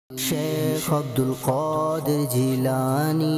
शेख अब्दुल कादिर जिलानी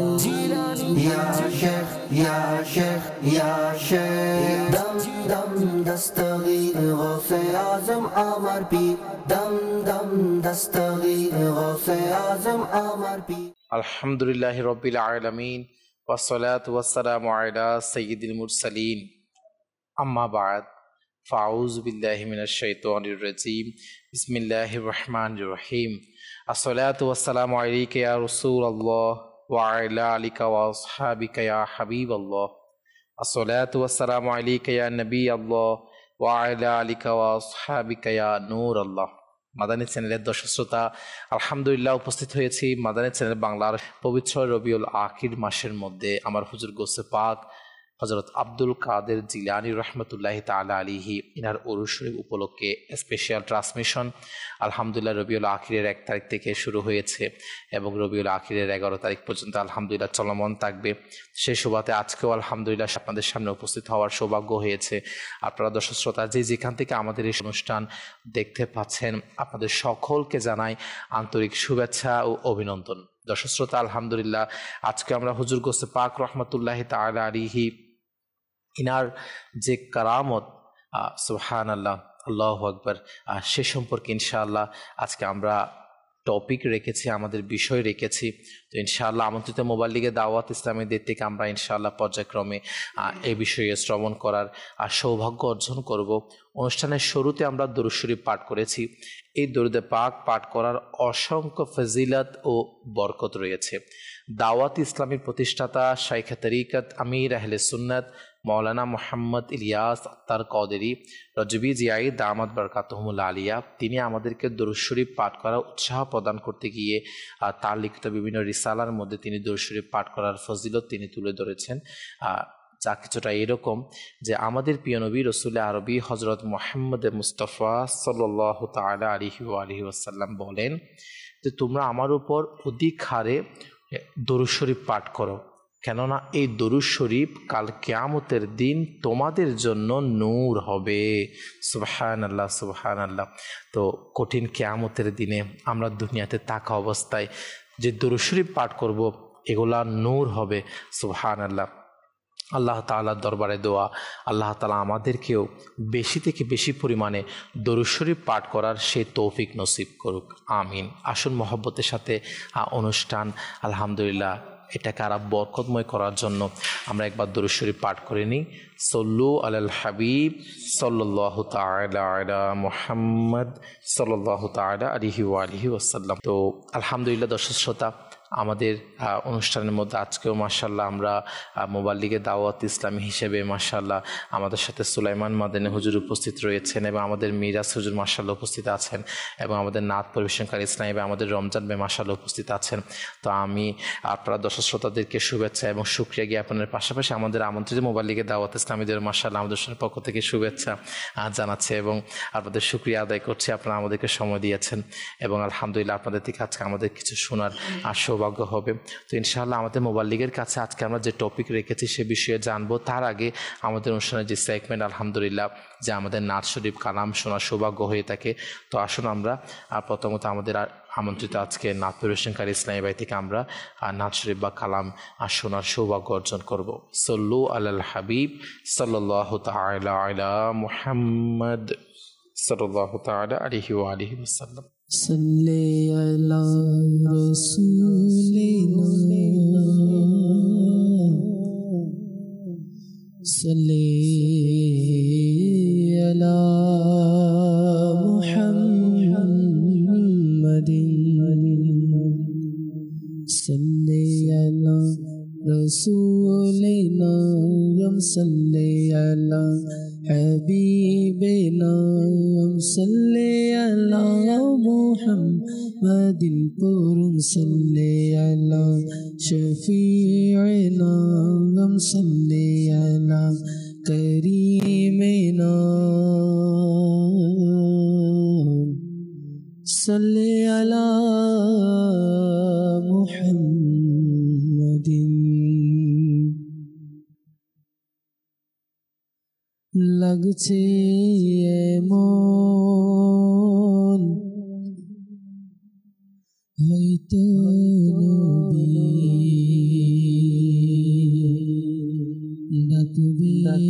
या शेख या शेख या शेख दम दम दस्तगीर गौसे आजम अमर पीर दम दम दस्तगीर गौसे आजम अमर पीर। अल्हम्दुलिल्लाहि रब्बिल आलमीन वस्सलातु वस्सलामु अला सय्यिदिल मुरसलीन अम्मा बाद फ़ाऊज़ु बिल्लाहि मिनश शैतानिर रजीम बिस्मिल्लाहिर रहमानिर रहीम अस्सलातु वस्सलामु अलैका या रसूलल्लाह व अला आलिका व अस्हाबिका या हबीबल्लाह अस्सलातु वस्सलामु अलैका या नबीयल्लाह व अला आलिका व अस्हाबिका या नूरल्लाह। মাদানী চ্যানেলের দর্শক শ্রোতা, আলহামদুলিল্লাহ উপস্থিত হয়েছি মাদানী চ্যানেল বাংলার পবিত্র রবিউল আখির মাসের মধ্যে আমার হুজুর গৌসে পাক হযরত আব্দুল কাদের জিলানী রহমতুল্লাহি তাআলা আলাইহি ইনার উরুস শরীফ উপলক্ষে স্পেশাল ট্রান্সমিশন আলহামদুলিল্লাহ রবিউল আখিরের 1 তারিখ থেকে শুরু হয়েছে এবং রবিউল আখিরের 11 তারিখ পর্যন্ত আলহামদুলিল্লাহ চলমান থাকবে। সেই সুবাদে আজকেও আলহামদুলিল্লাহ আপনাদের সামনে উপস্থিত হওয়ার সৌভাগ্য হয়েছে। আপনারা দর্শক শ্রোতা যে যেখান থেকে আমাদের এই অনুষ্ঠান দেখতে পাচ্ছেন আপনাদের সকলকে জানাই আন্তরিক শুভেচ্ছা ও অভিনন্দন। দর্শক শ্রোতা, আলহামদুলিল্লাহ আজকে আমরা হুজুর গৌসে পাক রহমতুল্লাহি তাআলা আলাইহি ইনার যে কারামত সুবহানাল্লাহ আল্লাহু আকবার সে সম্পর্কে ইনশাআল্লাহ আজকে আমরা টপিক রেখেছি, আমাদের বিষয় রেখেছি। তো ইনশাআল্লাহ আমন্ত্রিত মোবাইল লিগে দাওয়াত ইসলামীদের থেকে আমরা ইনশাআল্লাহ পর্যায়ক্রমে এই বিষয়ে শ্রবণ করার সৌভাগ্য অর্জন করব। অনুষ্ঠানের শুরুতে আমরা দরুদ শরীফ পাঠ করেছি। এই দরুদে পাক পাঠ করার অসংখ্য ফজিলত ও বরকত রয়েছে। দাওয়াত ইসলামীর প্রতিষ্ঠাতা শাইখে তরিকত আমির আহলে সুন্নাত মৌলানা মোহাম্মদ ইলিয়াস আত্তার কাদেরী রজবী জিয়াই দামাত বরকাতুহুল আলিয়া তিনি আমাদেরকে দরুদ শরীফ পাঠ করার উৎসাহ প্রদান করতে গিয়ে তার লিখিত বিভিন্ন রিসালার মধ্যে তিনি দরুদ শরীফ পাঠ করার ফজিলত তিনি তুলে ধরেছেন। যা কিছুটা এরকম যে আমাদের প্রিয় নবী রসুল আরবি হজরত মুহাম্মদ মুস্তাফা সাল্লাল্লাহু তাআলা আলাইহি ওয়া আলিহি ওয়াসাল্লাম বলেন যে তোমরা আমার উপর অধিক হারে দরুদ শরীফ পাঠ করো, কেননা এই দরুদ শরীফ কাল কিয়ামতের দিন তোমাদের জন্য নূর হবে। সুবহানাল্লাহ সুবহানাল্লাহ। তো কঠিন কিয়ামতের দিনে আমরা দুনিয়াতে থাকা অবস্থায় যে দরুদ শরীফ পাঠ করব এগুলা নূর হবে। সুবহানাল্লাহ। আল্লাহ তাআলার দরবারে দোয়া আল্লাহ তাআলা আমাদেরকেও বেশি থেকে বেশি পরিমাণে দরুদ শরীফ পাঠ করার সেই তৌফিক নসিব করুক, আমিন। আসুন মহব্বতের সাথে অনুষ্ঠান আলহামদুলিল্লাহ এটাকে আরো বরকতময় করার জন্য আমরা একবার দরুদ শরীফ পাঠ করে নিই। সল্লু আলাল হাবিব সাল্লাল্লাহু তাআলা আলা মুহাম্মদ সাল্লাল্লাহু তাআলা আলাইহি ওয়া আলিহি ওয়াসাল্লাম। তো আলহামদুলিল্লাহ দর্শক শ্রোতা, আমাদের অনুষ্ঠানের মধ্যে আজকেও মাশাআল্লাহ আমরা মোবাইল লিগে দাওয়াত ইসলামী হিসেবে মাশাআল্লাহ আমাদের সাথে সুলাইমান মাদানী হুজুর উপস্থিত রয়েছেন এবং আমাদের মিরাজ হুজুর মাশাআল্লাহ উপস্থিত আছেন এবং আমাদের নাত পরিবেশনকারী ইসলামী এবং আমাদের রমজান ভাই মাশাআল্লাহ উপস্থিত আছেন। তো আমি আপনারা দর্শক শ্রোতাদেরকে শুভেচ্ছা এবং শুকরিয়া জ্ঞাপনের পাশাপাশি আমাদের আমন্ত্রিত মোবাইল লিগে দাওয়াত ইসলামীদের মাশাআল্লাহ আমাদের পক্ষ থেকে শুভেচ্ছা জানাচ্ছে এবং আপনাদের শুকরিয়া আদায় করছি। আপনারা আমাদেরকে সময় দিয়েছেন এবং আলহামদুলিল্লাহ আপনাদের থেকে আজকে আমাদের কিছু শোনার সৌভাগ্য হবে। তো ইনশাআল্লাহ আমাদের মোবাইল লিগের কাছে আজকে আমরা যে টপিক রেখেছি সে বিষয়ে জানবো। তার আগে আমাদের অনুষ্ঠানের যে সেগমেন্ট আলহামদুলিল্লাহ যে আমাদের নাত শরীফ কালাম শোনার সৌভাগ্য হয়ে থাকে। তো আসুন আমরা প্রথমত আমাদের আমন্ত্রিত আজকে নাত পরিবেশনকারী ইসলামী ভাই থেকে আমরা নাত শরীফ বা কালাম শোনার সৌভাগ্য অর্জন করব। সল্লু আলাল হাবিব সাল্লাল্লাহু তাআলা আলা মুহাম্মদ সাল্লাল্লাহু তাআলা আলাইহি ওয়া আলিহি ওয়াসাল্লাম। صلی علی رسولنا صلی علی محمد صلی علی رسولنا صلی علی حبیبنا صلی علی محمد پرم صلی علی شفیعنا صلی علی کریمنا صلی علی محمد লাগছে এমন হয়তো নবী ডাকবে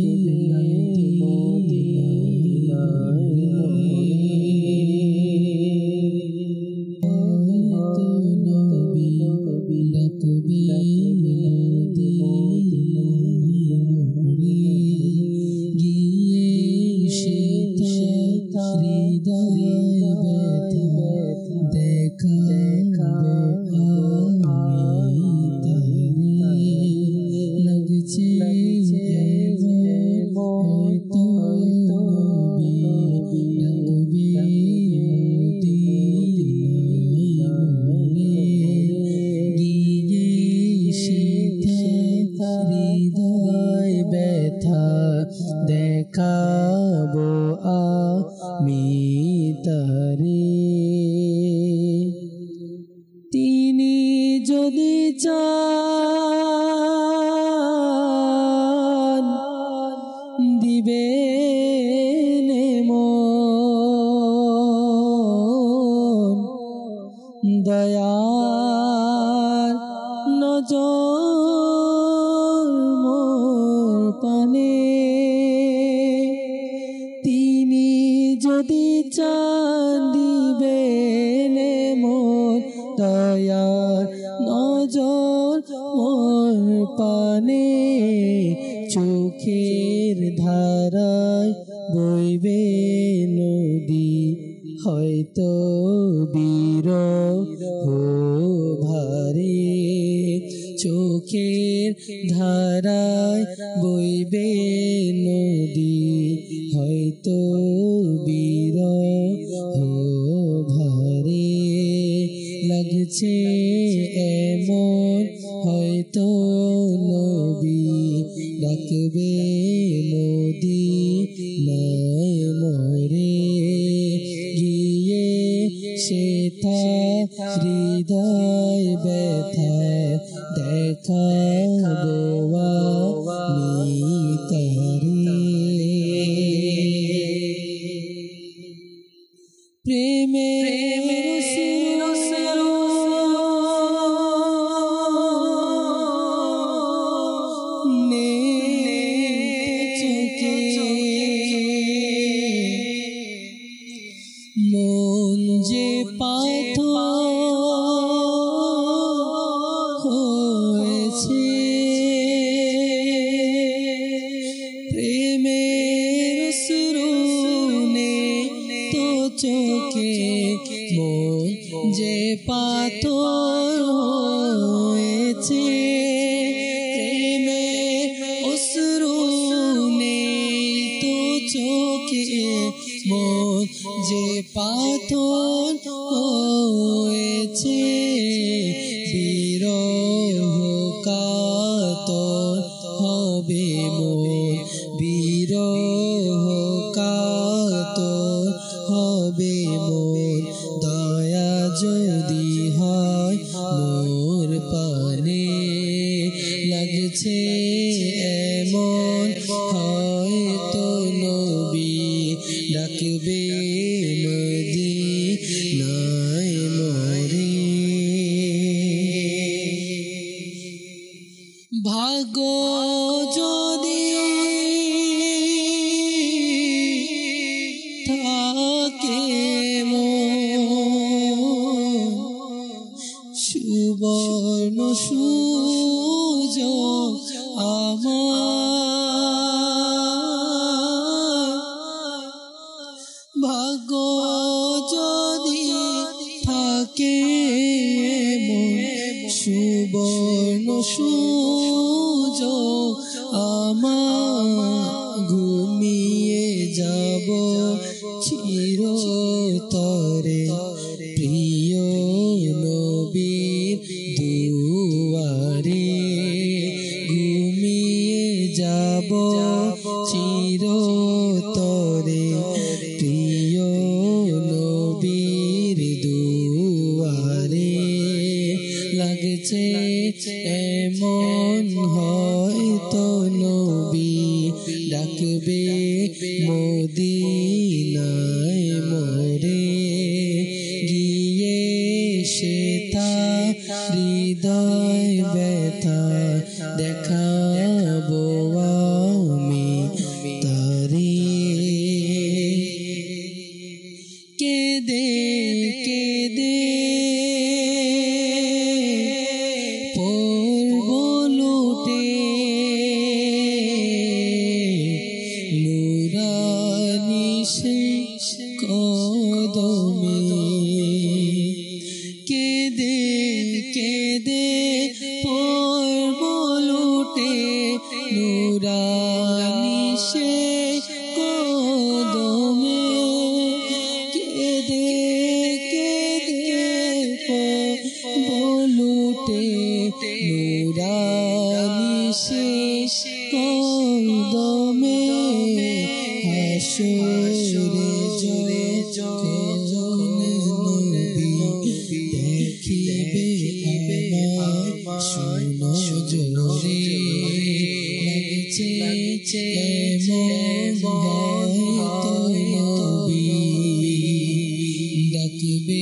দেখাবো আমি তারে তিনি যদি চান দিবেন মন দয়ার নজর মোর পানে তিনি যদি চান দিবেন মোর দয়ার নজর মোর পানে চোখের ধারায় বইবে নদী হয়তো বিরহ ভারে চোখের ধারায় বইবে নদী হয়তো বিরহ ভারে লাগছে এমন হয়তো নবী ডাকবে মদিনায় মোরে গিয়ে সেথা হৃদয় ব্যথা দেখাবো আমি তারে প্রেমের মন যে পাথর হয়েছে প্রেমের সুরনে তো চোখে মন যে পাথর হয়েছে প্রেমের অশ্রুনে তো চোখে মন যে পাথর হয়েছে বিরহ কাতর হবে মন বিরহ কাতর হবে মন দয়া যদি হয় মোর পানে লাগছে এমন হয়তো নবী ডাকবে মদিনায় মোরে ভাগ্য যদি থাকে সুবর্ণ সুযোগ আমার ভাগ্য যদি থাকে সুবর্ণ সুযোগ আমার ঘুমিয়ে যাব চিরতরে প্রিয় নবীর দুয়ারে ঘুমিয়ে যাব চিরতরে প্রিয় নবীর দুয়ারে লাগছে এমন হয়তো নবী ডাকবে মদিনায় মোরে গিয়ে সেথা হৃদয় ব্যথা দেখাবো আমি তারি কেঁদে কেঁদে পড়ব লুটে নুরানি শেষ কদমে কেঁদে কেঁদে পড়ব লুটে নুরানি শেষ কদমে কেঁদে কেঁদে পড়ব লুটে নুরানি শেষ কদমে হাসরে যখন নবী দেখিবে আমায় শুনো জোরে লাগছে মন হয়তো নবী ডাকবে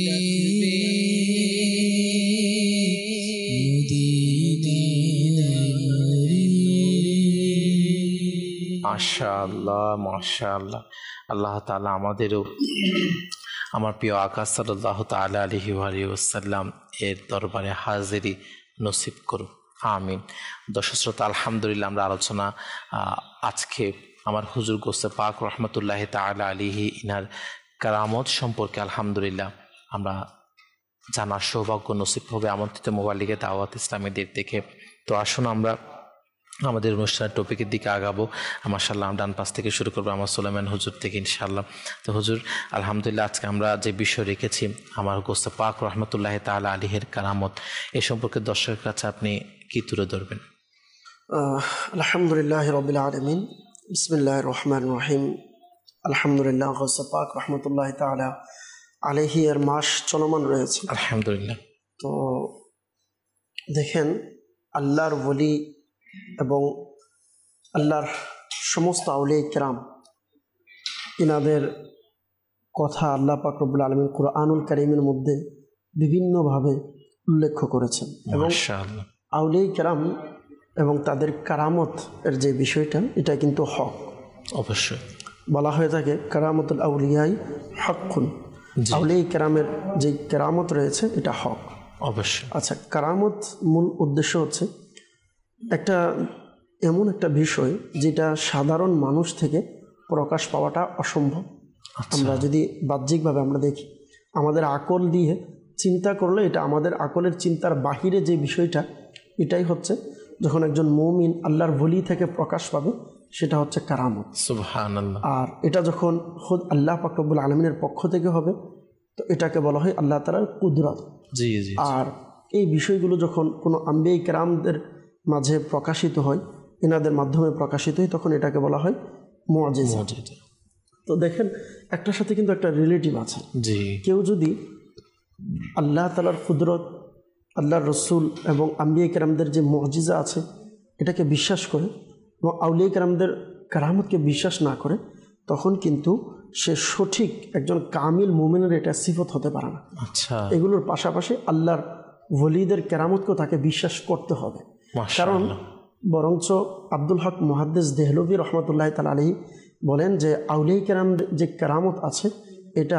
মাশাআল্লাহ মাশাআল্লাহ। আল্লাহ তাআলা আমাদেরও আমার প্রিয় আকা সাল্লাল্লাহু তাআলা আলাইহি ওয়াসাল্লাম এর দরবারে হাজিরি নসিব করুন, আমিন। দর্শক শ্রোতা, আলহামদুলিল্লাহ আমরা আলোচনা আজকে আমার হুজুর গোসে পাক রহমতুল্লাহি তাআলা আলাইহি ইনার কারামত সম্পর্কে আলহামদুলিল্লাহ আমরা জানার সৌভাগ্য নসিব হবে আমন্ত্রিত মোবাইল লিগে দাওয়াত ইসলামীদের দেখে। তো আসুন আমরা আমাদের অনুষ্ঠানের টপিকের দিকে আগাবো। মাশাআল্লাহ ডান পাশ থেকে শুরু করবো আমার সুলাইমান হুজুর থেকে ইনশাআল্লাহ। তো হুজুর আলহামদুলিল্লাহ আজকে আমরা যে বিষয় রেখেছি আমার গোসে পাক রহমতুল্লাহি তাআলা আলাইহির কারামত, এ সম্পর্কে দর্শকের কাছে আপনি কি তুলে ধরবেন? আলহামদুলিল্লাহ রাব্বিল আলামিন, বিসমিল্লাহির রহমানির রহিম। আলহামদুলিল্লাহ গোসে পাক রহমতুল্লাহি তাআলা আলাইহি এর মাস চলমান রয়েছে আলহামদুলিল্লাহ। তো দেখেন, আল্লাহর ওলি এবং আল্লাহর সমস্ত আউলিয়া কিরাম ইনাদের কথা আল্লাহ পাক রব্বুল আলামিন কুরআনুল কারীমের মধ্যে বিভিন্নভাবে উল্লেখ করেছেন। এবং আউলিয়া কিরাম এবং তাদের কারামত এর যে বিষয়টা, এটা কিন্তু হক। অবশ্যই বলা হয়ে থাকে কারামতুল আউলিয়াই হকুন, আউলিয়া কিরামের যে কারামত রয়েছে এটা হক। অবশ্যই। আচ্ছা, কারামত মূল উদ্দেশ্য হচ্ছে একটা এমন একটা বিষয় যেটা সাধারণ মানুষ থেকে প্রকাশ পাওয়াটা অসম্ভব। আমরা যদি বাহ্যিকভাবে আমরা দেখি, আমাদের আকল দিয়ে চিন্তা করলে এটা আমাদের আকলের চিন্তার বাহিরে যে বিষয়টা, এটাই হচ্ছে যখন একজন মুমিন আল্লাহর ওলি থেকে প্রকাশ পাবে, সেটা হচ্ছে কারামত। সুবহানাল্লাহ। আর এটা যখন খুদ আল্লাহ পাক রব্বুল আলামিনের পক্ষ থেকে হবে, তো এটাকে বলা হয় আল্লাহ তাআলার কুদরত। জি জি। আর এই বিষয়গুলো যখন কোনো আম্বিয়া কিরামদের মাঝে প্রকাশিত হয়, এনাদের মাধ্যমে প্রকাশিত হয়, তখন এটাকে বলা হয় মুআজিজা। তো দেখেন, একটার সাথে কিন্তু একটা রিলেটিভ আছে। জি। কেউ যদি আল্লাহ তাআলার কুদরত, আল্লাহর রসুল এবং আম্বিয়া কিরামদের যে মুআজিজা আছে এটাকে বিশ্বাস করে এবং আউলিয়া কিরামদের কারামতকে বিশ্বাস না করে, তখন কিন্তু সে সঠিক একজন কামিল মুমিনের এটা সিফত হতে পারে না। আচ্ছা। এগুলোর পাশাপাশি আল্লাহর ওলিদের কেরামতকেও তাকে বিশ্বাস করতে হবে। কারণ বরঞ্চ আব্দুল হক মুহাদ্দিস দেহলভী রহমতুল্লাহ তাআলা আলাইহি বলেন যে আউলিয়া কিরাম যে কেরামত আছে এটা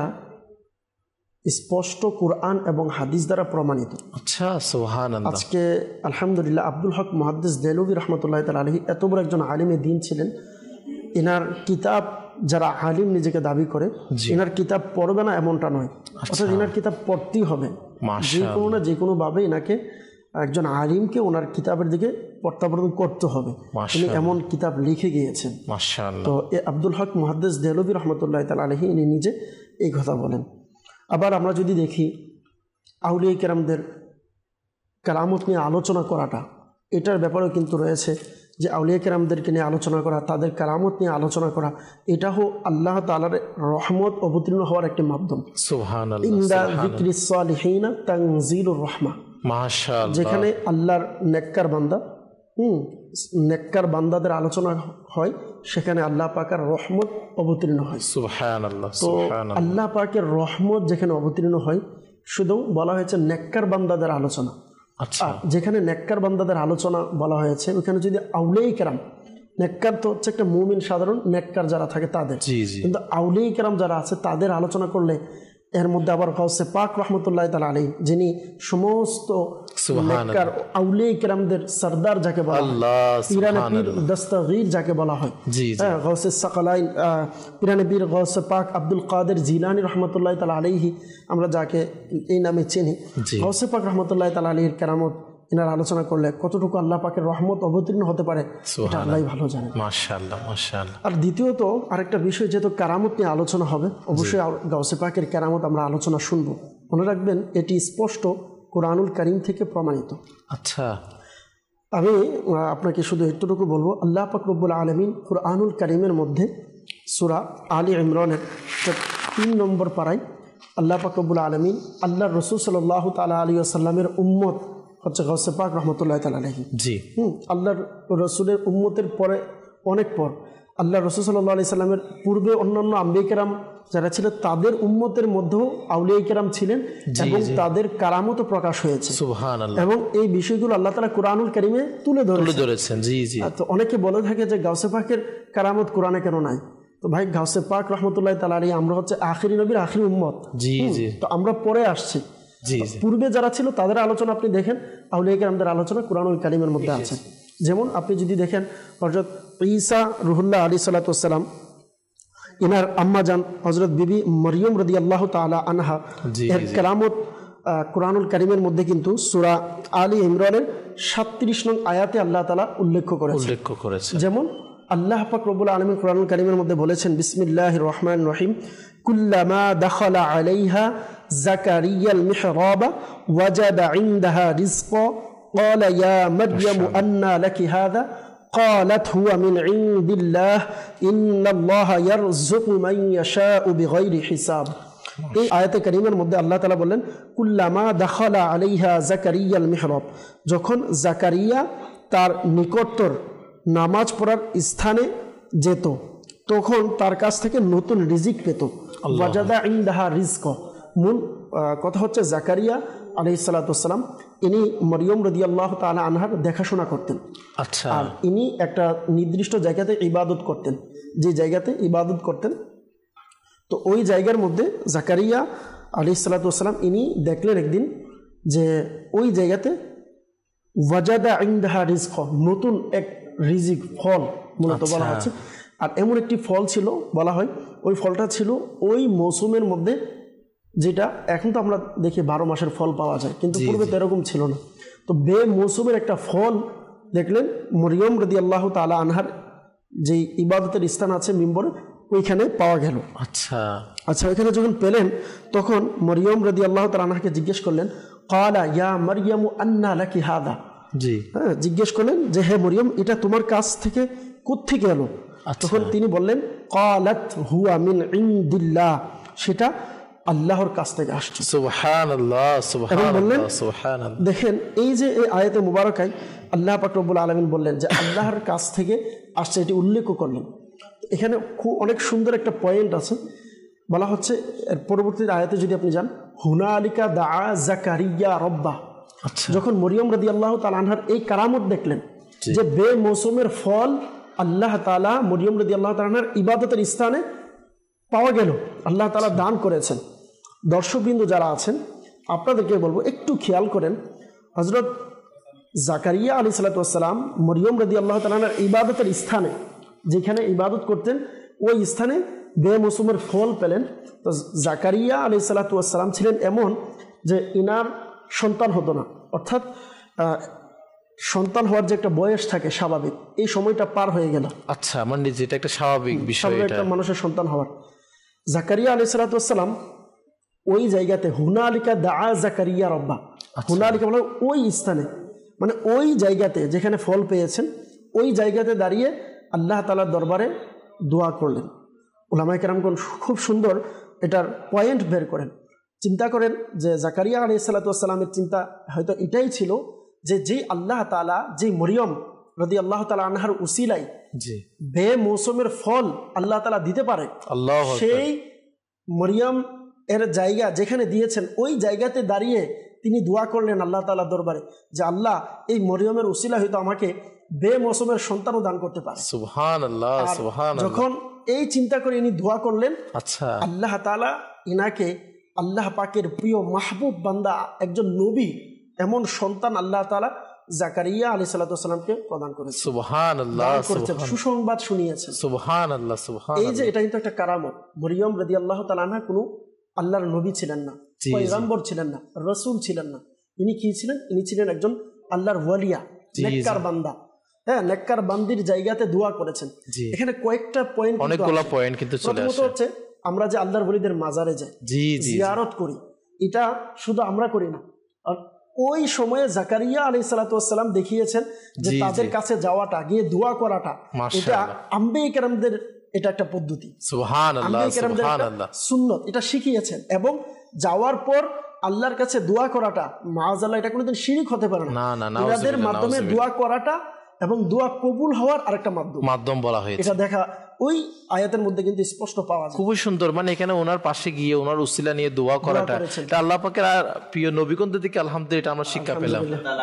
স্পষ্ট কুরআন এবং হাদিস দ্বারা প্রমাণিত। আচ্ছা, সুবহানাল্লাহ। আজকে আলহামদুলিল্লাহ আব্দুল হক মুহাদ্দিস দেহলভী রহমতুল্লাহ তাআলা আলাইহি এত বড় একজন আলিমে দ্বীন ছিলেন। এনার কিতাব যারা আলিম নিজেকে দাবি করে, এনার কিতাব পড়বে না এমনটা নয়, অর্থাৎ এনার কিতাব পড়তেই হবে। যে কোনো না যে কোনোভাবে এনাকে একজন আলিমকে ওনার কিতাবের দিকে প্রত্যাবর্তন করতে হবে। তিনি এমন কিতাব লিখে গিয়েছেন। তো আব্দুল হক মুহাদ্দিস দেহলভী রহমতুল্লাহ তাআলা আলাইহি ইনি নিজে এই কথা বলেন। আবার আমরা যদি দেখি আউলিয়া কিরামদের কারামত নিয়ে আলোচনা করাটা, এটার ব্যাপারেও কিন্তু রয়েছে যে আউলিয়া কিরামদেরকে নিয়ে আলোচনা করা, তাদের কারামত নিয়ে আলোচনা করা, এটাও আল্লাহ তাআলার রহমত অবতীর্ণ হওয়ার একটি মাধ্যম। সুবহানাল্লাহ। ইনদা যিকরিস সালিহিনা তানজিলুর রাহমা, মাশাআল্লাহ। যেখানে আল্লাহর নেককার বান্দা নেককার বান্দাদের আলোচনা হয়, সেখানে আল্লাহ পাকের রহমত অবতীর্ণ হয়। সুবহানাল্লাহ। তো আল্লাহ পাকের রহমত যেখানে অবতীর্ণ হয়, শুধু বলা হয়েছে নেককার বান্দাদের আলোচনা। আচ্ছা, আর যেখানে নেককার বান্দাদের আলোচনা বলা হয়েছে ওখানে যদি আউলিয়া কেরাম, নেককার তো হচ্ছে একটা মুমিন, সাধারণ নেককার যারা থাকে তাদের, জি জি, কিন্তু আউলিয়া কেরাম যারা আছে তাদের আলোচনা করলে এর মধ্যে আবার গাউসে পাক রহমতুল্লাহ তাআলা আলাইহি, যিনি সমস্ত নেককার আউলিয়া কেরামদের সরদার যাকে বলা হয়, পীরানে পীর দস্তগীর যাকে বলা হয়, জি জি, গাউসে সাকালাইন পীরানে পীর গাউসে পাক আব্দুল কাদের জিলানী রহমতুল্লাহ তাআলা আলাইহি, আমরা যাকে এই নামে চিনি, গাউসে পাক রহমতুল্লাহ তাআলা আলাইহির কেরামত এনার আলোচনা করলে কতটুকু আল্লাহ পাকের রহমত অবতীর্ণ হতে পারে এটা আল্লাহই ভালো জানে। মাশাআল্লাহ মাশাআল্লাহ। আর দ্বিতীয়ত আরেকটা বিষয়, যেহেতু কারামত নিয়ে আলোচনা হবে, অবশ্যই গাউসে পাকের কারামত আমরা আলোচনা শুনবো। মনে রাখবেন এটি স্পষ্ট কোরআনুল কারীম থেকে প্রমাণিত। আচ্ছা, আমি আপনাকে শুধু এতটুকু বলবো, আল্লাহ পাক রব্বুল আলামিন কোরআনুল কারীমের মধ্যে সূরা আলী ইমরানের 3 নম্বর পারায় আল্লাহ পাক রব্বুল আলামিন আল্লাহর রাসূল সাল্লাল্লাহু তাআলা আলাইহি ওয়াসাল্লামের উম্মত হচ্ছে গাউসে পাক রহমতুল্লাহ তাআলা আলাইহি, জি, আল্লাহর রসুলের উম্মতের পরে অনেক পর আল্লাহ রসুল সাল্লাল্লাহু আলাইহি সাল্লামের পূর্বে অন্যান্য আম্বিয়া কেরাম যারা ছিল তাদের উম্মতের মধ্যেও আউলিয়া কেরাম ছিলেন এবং তাদের কারামতও প্রকাশ হয়েছে, সুবহানাল্লাহ, এবং এই বিষয়গুলো আল্লাহ তাআলা কোরআনুল কারীমে তুলে ধরেছেন। জি জি। তো অনেকে বলে থাকে যে গাউসে পাকের কারামত কোরআনে কেন নাই? তো ভাই, গাউসে পাক রহমতুল্লাহ তাআলা আলাইহি আমরা হচ্ছে আখিরি নবীর আখিরি উম্মত, জি জি, তো আমরা পরে আসছি। জি জি, পূর্বে যারা ছিল তাদের আলোচনা আপনি দেখেন, আউলিয়া কেরামদের আলোচনা কোরআনুল কারীমের মধ্যে আছে। যেমন আপনি যদি দেখেন হযরত ঈসা রুহুল্লাহ আলাইহিস সালাতু ওয়াস সালাম, ইনার আম্মা জান হযরত বিবি মরিয়ম রাদিয়াল্লাহু তাআলা আনহা এর কেরামত কোরআনুল কারীমের মধ্যে কিন্তু সূরা আলী ইমরানের 37 নং আয়াতে আল্লাহ তাআলা উল্লেখ করেছে। যেমন আল্লাহ পাক রব্বুল আলামিন কোরআনুল কারীমের মধ্যে বলেছেন, বিসমিল্লাহির রহমানির রহিম, কুল্লামা দাখালা আলাইহা জাকারিয়াল মিহরাবা ওয়াজাদা ইনদাহা রিজকা ক্বালা ইয়া মারইয়াম আন্না লাকি হাযা قالت هو من عند الله إن الله يرزق من يشاء بغير حساب। এই আয়াতে কারিমের মধ্যে আল্লাহ তাআলা বললেন, কুল্লামা দাখালা আলাইহা জাকারিয়াল মিহরাব, যখন জাকারিয়া তার নিকটতর নামাজ পড়ার স্থানে যেত তখন তার কাছ থেকে নতুন রিজিক পেত। ওয়াজাদা ইনদাহা রিজকা, মূল কথা হচ্ছে জাকারিয়া আলাইহিস সালাতু ওয়াস সালাম ইনি মরিয়ম রাদিয়াল্লাহু তাআলা আনহার দেখাশোনা করতেন। আচ্ছা, আর ইনি একটা নির্দিষ্ট জায়গাতে ইবাদত করতেন, যে জায়গাতে ইবাদত করতেন, তো ওই জায়গার মধ্যে জাকারিয়া আলাইহিস সালাতু ওয়াস সালাম ইনি দেখলেন একদিন যে ওই জায়গাতে ওয়াজাদা ইনদাহা রিজকা, নতুন এক রিজিক, ফল মূলত বলা হচ্ছে। আর এমন একটি ফল ছিল, বলা হয় ওই ফলটা ছিল ওই মৌসুমের মধ্যে, যেটা এখন তো আমরা দেখি 12 মাসের ফল পাওয়া যায়, কিন্তু পূর্বে তো এরকম ছিল না। তো বে মৌসুমের একটা ফল দেখলেন মরিয়ম রাদিয়াল্লাহু তাআলা আনহার যে ইবাদতের স্থান আছে মিম্বরে, ওইখানে পাওয়া গেল। আচ্ছা, ওইখানে যখন পেলেন তখন মরিয়ম রাদিয়াল্লাহু তাআলা আনহাকে জিজ্ঞেস করলেন, ক্বালা ইয়া মারইয়ামু আন্না লাকি হাযা, জি, হ্যাঁ, জিজ্ঞেস করলেন যে হে মরিয়ম, এটা তোমার কাছ থেকে কোত্থেকে এলো? তখন তিনি বললেন, ক্বালাত হুয়া মিন ইনদিল্লাহ, সেটা আল্লাহর কাছ থেকে আসছে। সুবহানাল্লাহ সুবহানাল্লাহ সুবহানাল্লাহ। দেখেন এই যে এই আয়াতে মুবারাকায় আল্লাহ পাক রব্বুল আলামিন বললেন যে আল্লাহর কাছ থেকে আসছে, এটি উল্লেখ করলেন। এখানে খুব অনেক সুন্দর একটা পয়েন্ট আছে, বলা হচ্ছে এর পরবর্তী আয়াতে যদি আপনি যান, হুনালিকা দাআ জাকারিয়া রব্বা, যখন মরিয়ম রাদিয়াল্লাহু তাআলা আনহার এই কারামত দেখলেন যে বে মৌসুমের ফল আল্লাহ তাআলা মরিয়ম রাদিয়াল্লাহু তাআলা আনহার ইবাদতের স্থানে পাওয়া গেল, আল্লাহ তাআলা দান করেছেন। দর্শকবৃন্দ যারা আছেন আপনাদেরকে বলবো একটু খেয়াল করেন, হযরত জাকারিয়া আলাইহিস সালাতু ওয়াস সালাম মরিয়ম রাদিয়াল্লাহু তাআলা আনহার ইবাদতের স্থানে, যেখানে ইবাদত করতেন ওই স্থানে বে মৌসুমের ফল পেলেন। তো জাকারিয়া আলাইহিস সালাতু ওয়াস সালাম ছিলেন এমন যে ইনার সন্তান হতো না, অর্থাৎ সন্তান হওয়ার যে একটা বয়স থাকে স্বাভাবিক, এই সময়টা পার হয়ে গেল। আচ্ছা, মানে যেটা একটা স্বাভাবিক বিষয়, একটা মানুষের সন্তান হওয়ার। জাকারিয়া আলাইহিস সালাতু ওয়াস সালাম ওই জায়গাতে হুনালিকা দাআ জাকারিয়া রব্বা, হুনালিকা মানে ওই স্থানে, মানে ওই জায়গাতে যেখানে ফল পেয়েছেন ওই জায়গাতে দাঁড়িয়ে আল্লাহ তাআলার দরবারে দোয়া করলেন। উলামায়ে কেরামগণ খুব সুন্দর এটার পয়েন্ট বের করেন। চিন্তা করেন যে জাকারিয়া আলাইহিস সালাতু ওয়াস সালামের চিন্তা হয়তো এটাই ছিল যে আল্লাহ তাআলা যে মরিয়ম রাদিয়াল্লাহু তাআলা আনহার উসিলায় বে মৌসুমের ফল আল্লাহ তাআলা দিতে পারে, সেই মরিয়ম এর জায়গা যেখানে দিয়েছেন ওই জায়গাতে দাঁড়িয়ে তিনি দোয়া করলেন আল্লাহ তাআলার দরবারে যে আল্লাহ এই মরিয়মের উসিলা হয়তো আমাকে বেমৌসুমের সন্তানও দান করতে পারে। সুবহানাল্লাহ, আর সুবহানাল্লাহ। যখন এই চিন্তা করে ইনি দোয়া করলেন, আচ্ছা, আল্লাহ তাআলা ইনাকে আল্লাহ পাকের প্রিয় মাহবুব বান্দা একজন নবী এমন সন্তান আল্লাহ তাআলা জাকারিয়া আলাইহিস সালামকে প্রদান করেছেন। সুবহানাল্লাহ, সুবহানাল্লাহ, সুসংবাদ শুনিয়েছেন। সুবহানাল্লাহ, এই সুবহানাল্লাহ। যে এটা কিন্তু একটা কারামত। মরিয়ম রাদিয়াল্লাহু তাআলা আনহা কোনো আল্লাহর নবী ছিলেন না, পয়গম্বর ছিলেন না, রাসূল ছিলেন না। ইনি কি ছিলেন? ইনি ছিলেন একজন আল্লাহর ওয়ালিয়া, নেককার বান্দা। হ্যাঁ, নেককার বান্দির জায়গাতে দোয়া করেছেন। এখানে কয়েকটা পয়েন্ট, অনেকগুলো পয়েন্ট কিন্তু চলে আসে। প্রথমত হচ্ছে আমরা যে আল্লাহর ওলিদের মাজারে যাই, জিয়ারত করি, এটা শুধু আমরা করি না। আর ওই সময়ে জাকারিয়া আলাইহিস সালাম দেখিয়েছেন যে তাদের কাছে যাওয়াটা, গিয়ে দোয়া করাটা, এটা আম্বিয়া কেরামদের এটা একটা পদ্ধতি, সুবহানাল্লাহ, সুবহানাল্লাহ, সুন্নত, এটা শিখিয়েছেন। এবং যাওয়ার পর আল্লাহর কাছে দোয়া করাটা মাআযাল্লাহ এটা কোনোদিন শিরক হতে পারে না। এদের মাধ্যমে দোয়া করাটা এবং দোয়া কবুল হওয়ার আরেকটা মাধ্যম বলা হয়েছে। এটা দেখা ওই আয়াতের মধ্যে কিন্তু স্পষ্ট পাওয়া যায়। খুবই সুন্দর। মানে এখানে ওনার পাশে গিয়ে ওনার উসিলা নিয়ে দোয়া করাটা, এটা আল্লাহ পাকের আর প্রিয় নবীগণদের থেকে আলহামদুলিল্লাহ এটা আমরা শিক্ষা পেলাম।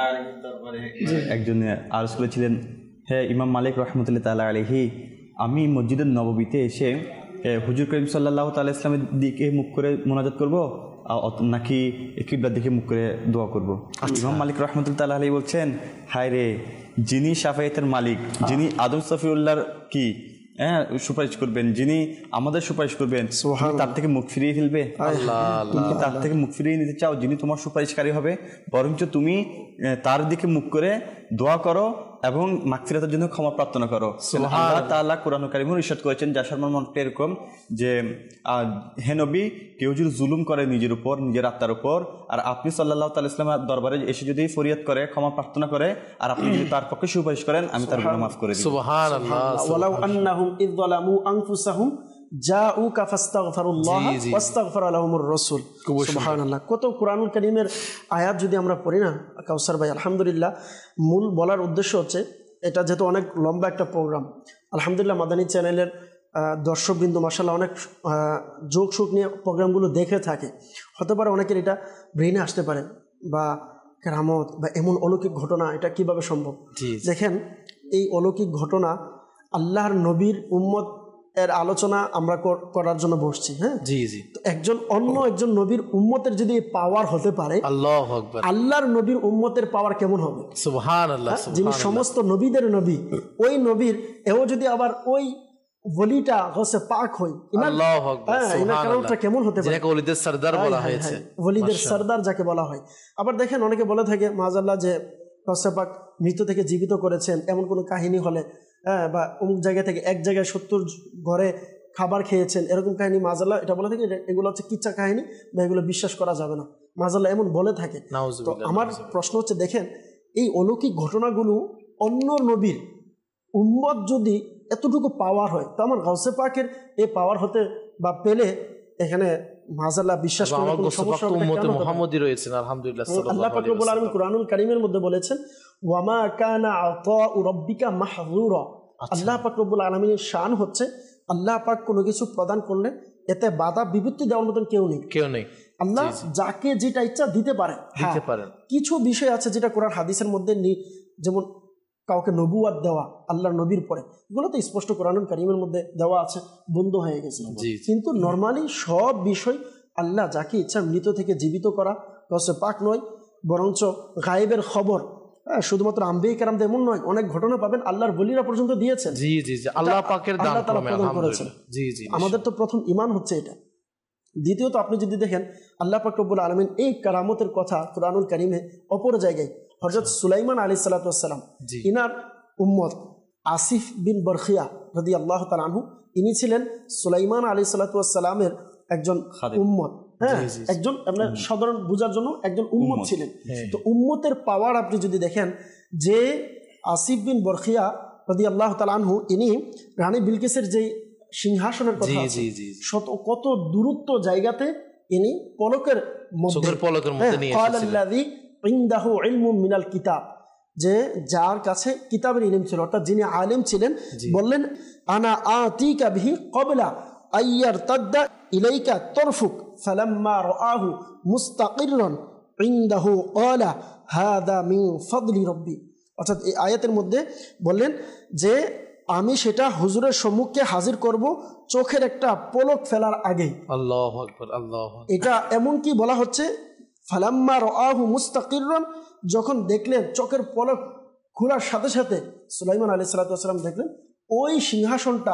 একজন আরজ করেছিলেন, হে ইমাম মালিক রহমতুল্লাহ তাআলা আলাইহি, আমি মসজিদের নববীতে এসে হুজুর করিম সাল্লাল্লাহু তাআলা ইসলামের দিকে মুখ করে মোনাজাত করব নাকি কিবলার দিকে মুখ করে দোয়া করব? ইমাম মালিক রহমতুল্লাহ তাআলা আলাইহি বলছেন, হায় রে, যিনি শাফায়াতের মালিক, যিনি আদম সফিউল্লাহর কি সুপারিশ করবেন, যিনি আমাদের সুপারিশ করবেন, তার থেকে মুখ ফিরিয়ে ফেলবে? তুমি তার থেকে মুখ ফিরিয়ে নিতে চাও যিনি তোমার সুপারিশকারী হবে? বরঞ্চ তুমি তার দিকে মুখ করে দোয়া করো এবং মাগফিরাতের জন্য ক্ষমা প্রার্থনা করো। আল্লাহ তাআলা কোরআন কারীমে ইরশাদ করেছেন, যার মনটা এরকম যে, হে নবী, কেউ যদি জুলুম করে নিজের উপর, নিজের আত্মার উপর, আর আপনি সাল্লাল্লাহু তাআলা ইসলামের দরবারে এসে যদি ফরিয়াদ করে, ক্ষমা প্রার্থনা করে, আর আপনি যদি তার পক্ষে সুপারিশ করেন, আমি তার গুনাহ মাফ করে দিই। সুবহানাল্লাহ। ওয়ালাউ আন্নাহুম ইয যালামু আনফুসাহুম জাউকা ফাস্তাগফিরুল্লাহ ওয়াস্তাগফারা লাহুমুর রাসূল। সুবহানাল্লাহ। কত কোরআনুল কারীমের আয়াত যদি আমরা পড়ি না কাউসার ভাই, আলহামদুলিল্লাহ। মূল বলার উদ্দেশ্য হচ্ছে, এটা যেহেতু অনেক লম্বা একটা প্রোগ্রাম, আলহামদুলিল্লাহ মাদানী চ্যানেলের দর্শকবৃন্দ মাশাআল্লাহ অনেক যোগ সুখ নিয়ে প্রোগ্রামগুলো দেখে থাকে। হতে পারে অনেকের এটা ব্রেইনে আসতে পারে, বা কেরামত বা এমন অলৌকিক ঘটনা এটা কিভাবে সম্ভব? দেখেন, এই অলৌকিক ঘটনা আল্লাহর নবীর উম্মত এর আলোচনা আমরা করার জন্য বসছি। হ্যাঁ, তো অন্য একজন নবীর উম্মতের যদি পাওয়ার হতে পারে, আল্লাহু আকবার, আল্লাহর নবীর উম্মতের পাওয়ার কেমন হবে? সুবহানাল্লাহ। যিনি সমস্ত নবীদের নবী, ওই নবীর এও যদি আবার ওই ওলিটা গসে পাক হয়, আল্লাহু আকবার, ইনার কারণটা কেমন হতে পারে? যাকে ওলিদের সরদার বলা হয়েছে, ওলিদের সরদার যাকে বলা হয়। আবার দেখেন, অনেকে বলে থাকে মাআযাল্লাহ যে গসে পাক মৃত্যু থেকে জীবিত করেছেন, এমন কোনো কাহিনী হলে, বা অমুক জায়গা থেকে এক জায়গায় 70 ঘরে খাবার খেয়েছেন, এরকম কাহিনী মাআযাল্লাহ এটা বলে থাকে, এগুলো হচ্ছে কিচ্ছা কাহিনী বা এগুলো বিশ্বাস করা যাবে না, মাআযাল্লাহ এমন বলে থাকে। তো আমার প্রশ্ন হচ্ছে, দেখেন এই অলৌকিক ঘটনাগুলো অন্য নবীর উম্মত যদি এতটুকু পাওয়ার হয়, তো আমার গাউসে পাকের এই পাওয়ার হতে বা পেলে এখানে মাআযাল্লাহ বিশ্বাস করার কোনো সমস্যা হবে না। মুহাম্মদই রয়েছেন, আলহামদুলিল্লাহ। আল্লাহ পাক রব্বুল আলামিন কুরআনুল কারীমের মধ্যে বলেছেন, ওয়া মা কানা আতাউ রাব্বিকা মাহযুরা। আল্লাহ পাক রব্বুল আলামিনের শান হচ্ছে, আল্লাহ পাক কোনো কিছু প্রদান করলে এতে বাধা বিপত্তি দেওয়ার মতন কেউ নেই। আল্লাহ যাকে যেটা ইচ্ছা দিতে পারে। কিছু বিষয় আছে যেটা কোরআন হাদিসের মধ্যে নেই, যেমন কাউকে নবুয়াত দেওয়া আল্লাহর নবীর পরে, এগুলো তো স্পষ্ট কোরআনুল কারীমের মধ্যে দেওয়া আছে, বন্ধ হয়ে গেছে। কিন্তু নর্মালি সব বিষয় আল্লাহ যাকে ইচ্ছা মৃত থেকে জীবিত করা গসে পাক নয়, বরঞ্চ গায়েবের খবর শুধুমাত্র আম্বিয়া কেরামদের এমন নয়, অনেক ঘটনা পাবেন আল্লাহর ওলিরা পর্যন্ত দিয়েছেন। আল্লাহ পাকের দান করেছেন। আমাদের তো প্রথম ঈমান হচ্ছে এটা। দ্বিতীয়ত আপনি যদি দেখেন, আল্লাহ পাক রব্বুল আলামিন এই কারামতের কথা কুরআনুল কারীমে অপর জায়গায় হযরত সুলাইমান আলাইহিস সালাতু ওয়াস সালাম, ইনার উম্মত আসিফ বিন বরখিয়া রাদিয়াল্লাহু তাআলা আনহু, ইনি ছিলেন সুলাইমান আলাইহিস সালাতু ওয়াস সালামের একজন উম্মত। হ্যাঁ, একজন আপনার সাধারণ বোঝার জন্য একজন উম্মত ছিলেন। তো উম্মতের পাওয়ার আপনি যদি দেখেন, যে আসিফ বিন বরখিয়া রাদিয়াল্লাহু তাআলা আনহু, ইনি রানী বিলকিসের যে সিংহাসনের কথা আছে, কত দূরত্ব জায়গাতে ইনি পলকের মধ্যে নিয়ে এসেছিলেন। ইনদাহু ইলমুম মিনাল কিতাব, যে যার কাছে কিতাবের ইলম ছিল, অর্থাৎ যিনি আলেম ছিলেন, বললেন আনা আতিকা বিহি ক্বাবলা আইয়ারতাদ্দা ইলাইকা তরফুক ফালাম্মা রাআহু মুস্তাকিররান ইনদাহু ক্বালা হাযা মিন ফাদলি রাব্বি। অর্থাৎ এই আয়াতের মধ্যে বললেন যে আমি সেটা হুজুরের সম্মুখে হাজির করব চোখের একটা পলক ফেলার আগেই। আল্লাহু আকবার, আল্লাহু আকবার। এটা এমন কি বলা হচ্ছে ফালাম্মা রাআহু মুস্তাকিররান, যখন দেখলেন চোখের পলক খোলার সাথে সাথে সুলাইমান আলাইহিস সালাতু ওয়াস সালাম দেখলেন ওই সিংহাসনটা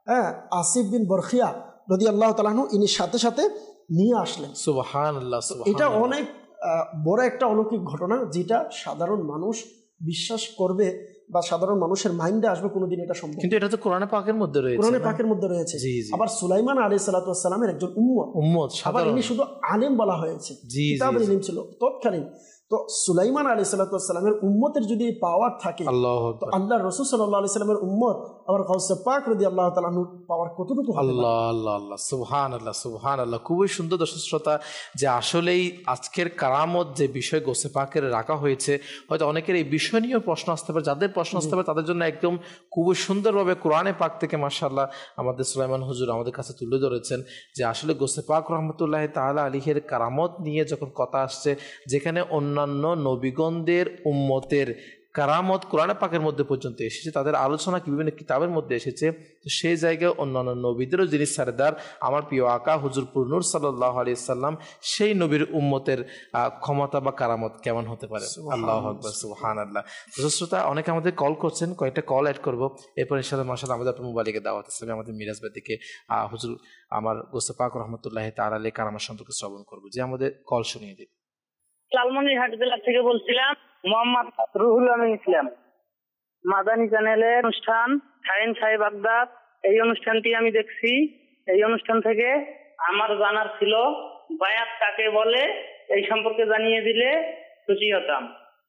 আসিফ বিন বরখিয়া রাদিয়াল্লাহু তাআলা আনহু ইনি সাথে সাথে নিয়ে আসলেন। সুবহানাল্লাহ, এটা সুবহানাল্লাহ। অনেক বড় একটা অলৌকিক ঘটনা, যেটা সাধারণ মানুষ বিশ্বাস করবে বা সাধারণ মানুষের মাইন্ডে আসবে কোনোদিন এটা সম্ভব। কিন্তু এটা তো কোরআনে পাকের মধ্যে রয়েছে, কোরআনে পাকের মধ্যে রয়েছে। জি, জি। আবার সুলাইমান আলাইহিস সালাতু ওয়াস সালামের একজন উম্মত, উম্মত আবার সাধারণ। ইনি শুধু আলেম বলা হয়েছে, জি, জি, কিতাবের জি। ইলম ছিল তৎকালীন। তো সুলাইমান আলাইহিস সালাতু ওয়াস সালামের উম্মতের যদি পাওয়ার থাকে, আল্লাহু তো আকবার, আল্লাহর রাসূল সাল্লাল্লাহু আলাইহি সাল্লামের উম্মত আবার গাউসে পাক রাদিয়াল্লাহু তাআলা আনহুর পাওয়ার কতটুকু হবে? আল্লাহ আল্লাহ আল্লাহ, সুবহানাল্লাহ, সুবহানাল্লাহ। খুবই সুন্দর দর্শক শ্রোতা, যে আসলেই আজকের কারামত যে বিষয় গোসে পাকের রাখা হয়েছে, হয়তো অনেকের এই বিষয় নিয়েও প্রশ্ন আসতে পারে। যাদের প্রশ্ন আসতে পারে তাদের জন্য একদম খুবই সুন্দরভাবে কোরআনে পাক থেকে মাশাআল্লাহ আমাদের সুলাইমান হুজুর আমাদের কাছে তুলে ধরেছেন যে আসলে গোসে পাক রহমতুল্লাহ তাআলা আলাইহির কারামত নিয়ে যখন কথা আসছে, যেখানে অন্যান্য নবীগণদের উম্মতের কারামত কোরআনে পাকের মধ্যে পর্যন্ত এসেছে, তাদের আলোচনা কি বিভিন্ন কিতাবের মধ্যে এসেছে, তো সেই জায়গায় অন্যান্য নবীদেরও যিনি সারদার আমার প্রিয় আকা হুজুর নূর সাল্লাল্লাহু আলাইহি সাল্লাম, সেই নবীর উম্মতের ক্ষমতা বা কারামত কেমন হতে পারে? আল্লাহু আকবার, সুবহানাল্লাহ। দর্শক শ্রোতা, অনেকে আমাদের কল করছেন, কয়েকটা কল অ্যাড করবো, এরপর ইনশাআল্লাহ মাশাআল্লাহ আমাদের আপনার মোবাইলে দাওয়াত ইসলামে আমাদের মিরাজ ভাইকে হুজুর আমার গোসে পাক রহমতুল্লাহ তাআলা আলাইহি কারামত সম্পর্কে শ্রবণ করবো। যে আমাদের কল শুনিয়ে দিন। লালমনিরহাট জেলা থেকে বলছিলাম, মোহাম্মদ রুহুল আমিন ইসলাম। মাদানী চ্যানেলের অনুষ্ঠান শাহিন সাহেব বাগদাদ, এই অনুষ্ঠানটি আমি দেখছি। এই অনুষ্ঠান থেকে আমার জানার ছিল বায়াত কাকে বলে, এই সম্পর্কে জানিয়ে দিলে খুশি হতাম।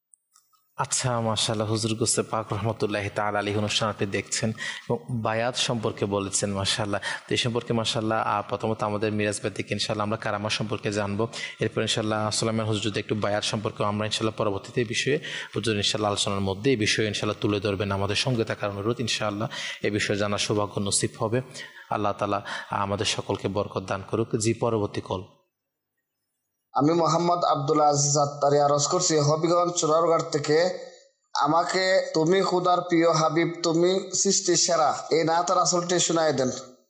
আচ্ছা, মাশাআল্লাহ, হুজুর গোসে পাক রহমতুল্লাহ তাআলা আলাইহি অনুষ্ঠান আপনি দেখছেন এবং বায়াত সম্পর্কে বলেছেন, মাশাআল্লাহ। তো এই সম্পর্কে মাশাআল্লাহ প্রথমত আমাদের মিরাজ ভাই থেকে ইনশাআল্লাহ আমরা কারামা সম্পর্কে জানবো, এরপর ইনশাআল্লাহ সুলাইমান হুজুর যদি একটু বায়াত সম্পর্কে আমরা ইনশাআল্লাহ পরবর্তীতে এই বিষয়ে হুজুর ইনশাআল্লাহ আলোচনার মধ্যে এই বিষয়ে ইনশাআল্লাহ তুলে ধরবেন। আমাদের সঙ্গে থাকার অনুরোধ, ইনশাআল্লাহ এই বিষয়ে জানার সৌভাগ্য নসিব হবে। আল্লাহ তাআলা আমাদের সকলকে বরকত দান করুক। জি, পরবর্তী কল। আমি মোহাম্মদ আব্দুল আজিজ আত্তারি আরজ করছি হবিগঞ্জ চুরারগড় থেকে। আমাকে তুমি খুদার প্রিয় হাবিব, তুমি সৃষ্টির সেরা, এই নাতের আসলটি শুনাই দেন।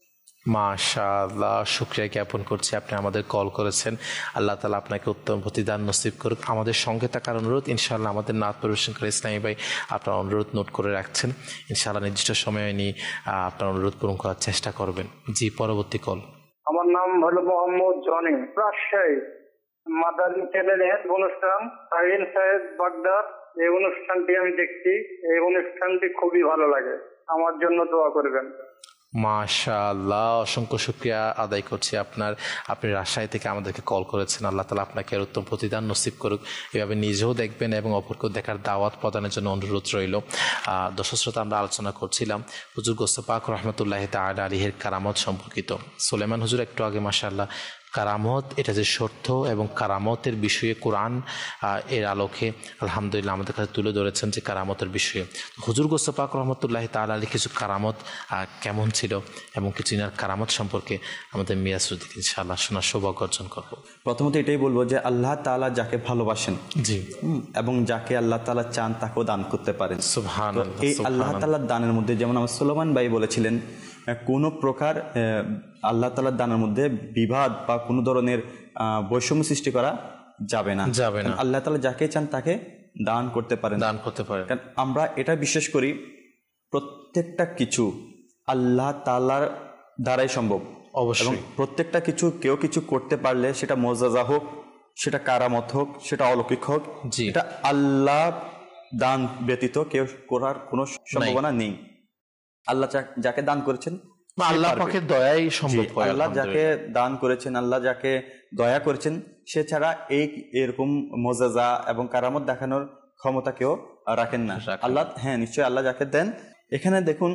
মাশাআল্লাহ, শুকরিয়া জ্ঞাপন করছি আপনি আমাদের কল করেছেন। আল্লাহ তাআলা আপনাকে উত্তম প্রতিদান নসিব করুক। আমাদের সঙ্গে থাকার অনুরোধ, ইনশাআল্লাহ আমাদের নাত পরিবেশনকারী ইসলামী ভাই আপনার অনুরোধ নোট করে রাখছেন, ইনশাআল্লাহ নির্দিষ্ট সময়ে নিয়ে আপনার অনুরোধ পূরণ করার চেষ্টা করবেন। জি, পরবর্তী কল। আমার নাম হলো মোহাম্মদ জনি, রাজশাহী। মাদানী চ্যানেলের অনুষ্ঠান শাহিন সাহেব বাগদাদ, এই অনুষ্ঠানটি আমি দেখছি। এই অনুষ্ঠানটি খুবই ভালো লাগে, আমার জন্য দোয়া করবেন। মাশাআল্লাহ, অসংখ্য শুকরিয়া আদায় করছি আপনি রাজশাহী থেকে আমাদেরকে কল করেছেন। আল্লাহ তাআলা আপনাকে এর উত্তম প্রতিদান নসিব করুক। এভাবে নিজেও দেখবেন এবং অপরকেও দেখার দাওয়াত প্রদানের জন্য অনুরোধ রইল। দর্শক শ্রোতা, আমরা আলোচনা করছিলাম হুজুর গোসে পাক রহমতুল্লাহ তাআলা আলাইহির কারামত সম্পর্কিত। সুলাইমান হুজুর একটু আগে মাশাআল্লাহ কারামত, এটা যে সত্য এবং কারামতের বিষয়ে কোরআন এর আলোকে আলহামদুলিল্লাহ আমাদের কাছে তুলে ধরেছেন যে কারামতের বিষয়ে হুজুর গোসে পাক রহমতুল্লাহ তাআলা আলাইহি কিছু কারামত কেমন ছিল এবং কিছু ইনার কারামত সম্পর্কে আমাদের মিরাজ ভাই থেকে ইনশাআল্লাহ শোনার সৌভাগ্য অর্জন করব। প্রথমত এটাই বলবো যে আল্লাহ তাআলা যাকে ভালোবাসেন, জি, এবং যাকে আল্লাহ তাআলা চান তাকেও দান করতে পারেন। সুবহানাল্লাহ। এই আল্লাহ তাআলার দানের মধ্যে যেমন আমার সুলাইমান ভাই বলেছিলেন, কোনো প্রকার আল্লাহ তাআলার দানের মধ্যে বিবাদ বা কোনো ধরনের বৈষম্য সৃষ্টি করা যাবে না। আল্লাহ তাআলা যাকে চান তাকে দান করতে পারেন। কারণ আমরা এটা বিশ্বাস করি প্রত্যেকটা কিছু আল্লাহ তাআলার দ্বারাই সম্ভব। অবশ্যই প্রত্যেকটা কিছু কেউ কিছু করতে পারলে, সেটা মুআজ্জাজা হোক, সেটা কারামত হোক, সেটা অলৌকিক হোক, এটা আল্লাহ দান ব্যতীত কেউ করার কোনো সম্ভাবনা নেই। আল্লাহ যাকে দান করেছেন আল্লাহ পাকের দয়াই সম্ভব হয়। আল্লাহ যাকে দান করেছেন, আল্লাহ যাকে দয়া করেছেন, সে ছাড়া এরকম মুআজ্জাজা এবং কারামত দেখানোর ক্ষমতা কেউ রাখেন না। আল্লাহ, হ্যাঁ নিশ্চয়ই আল্লাহ যাকে দেন। এখানে দেখুন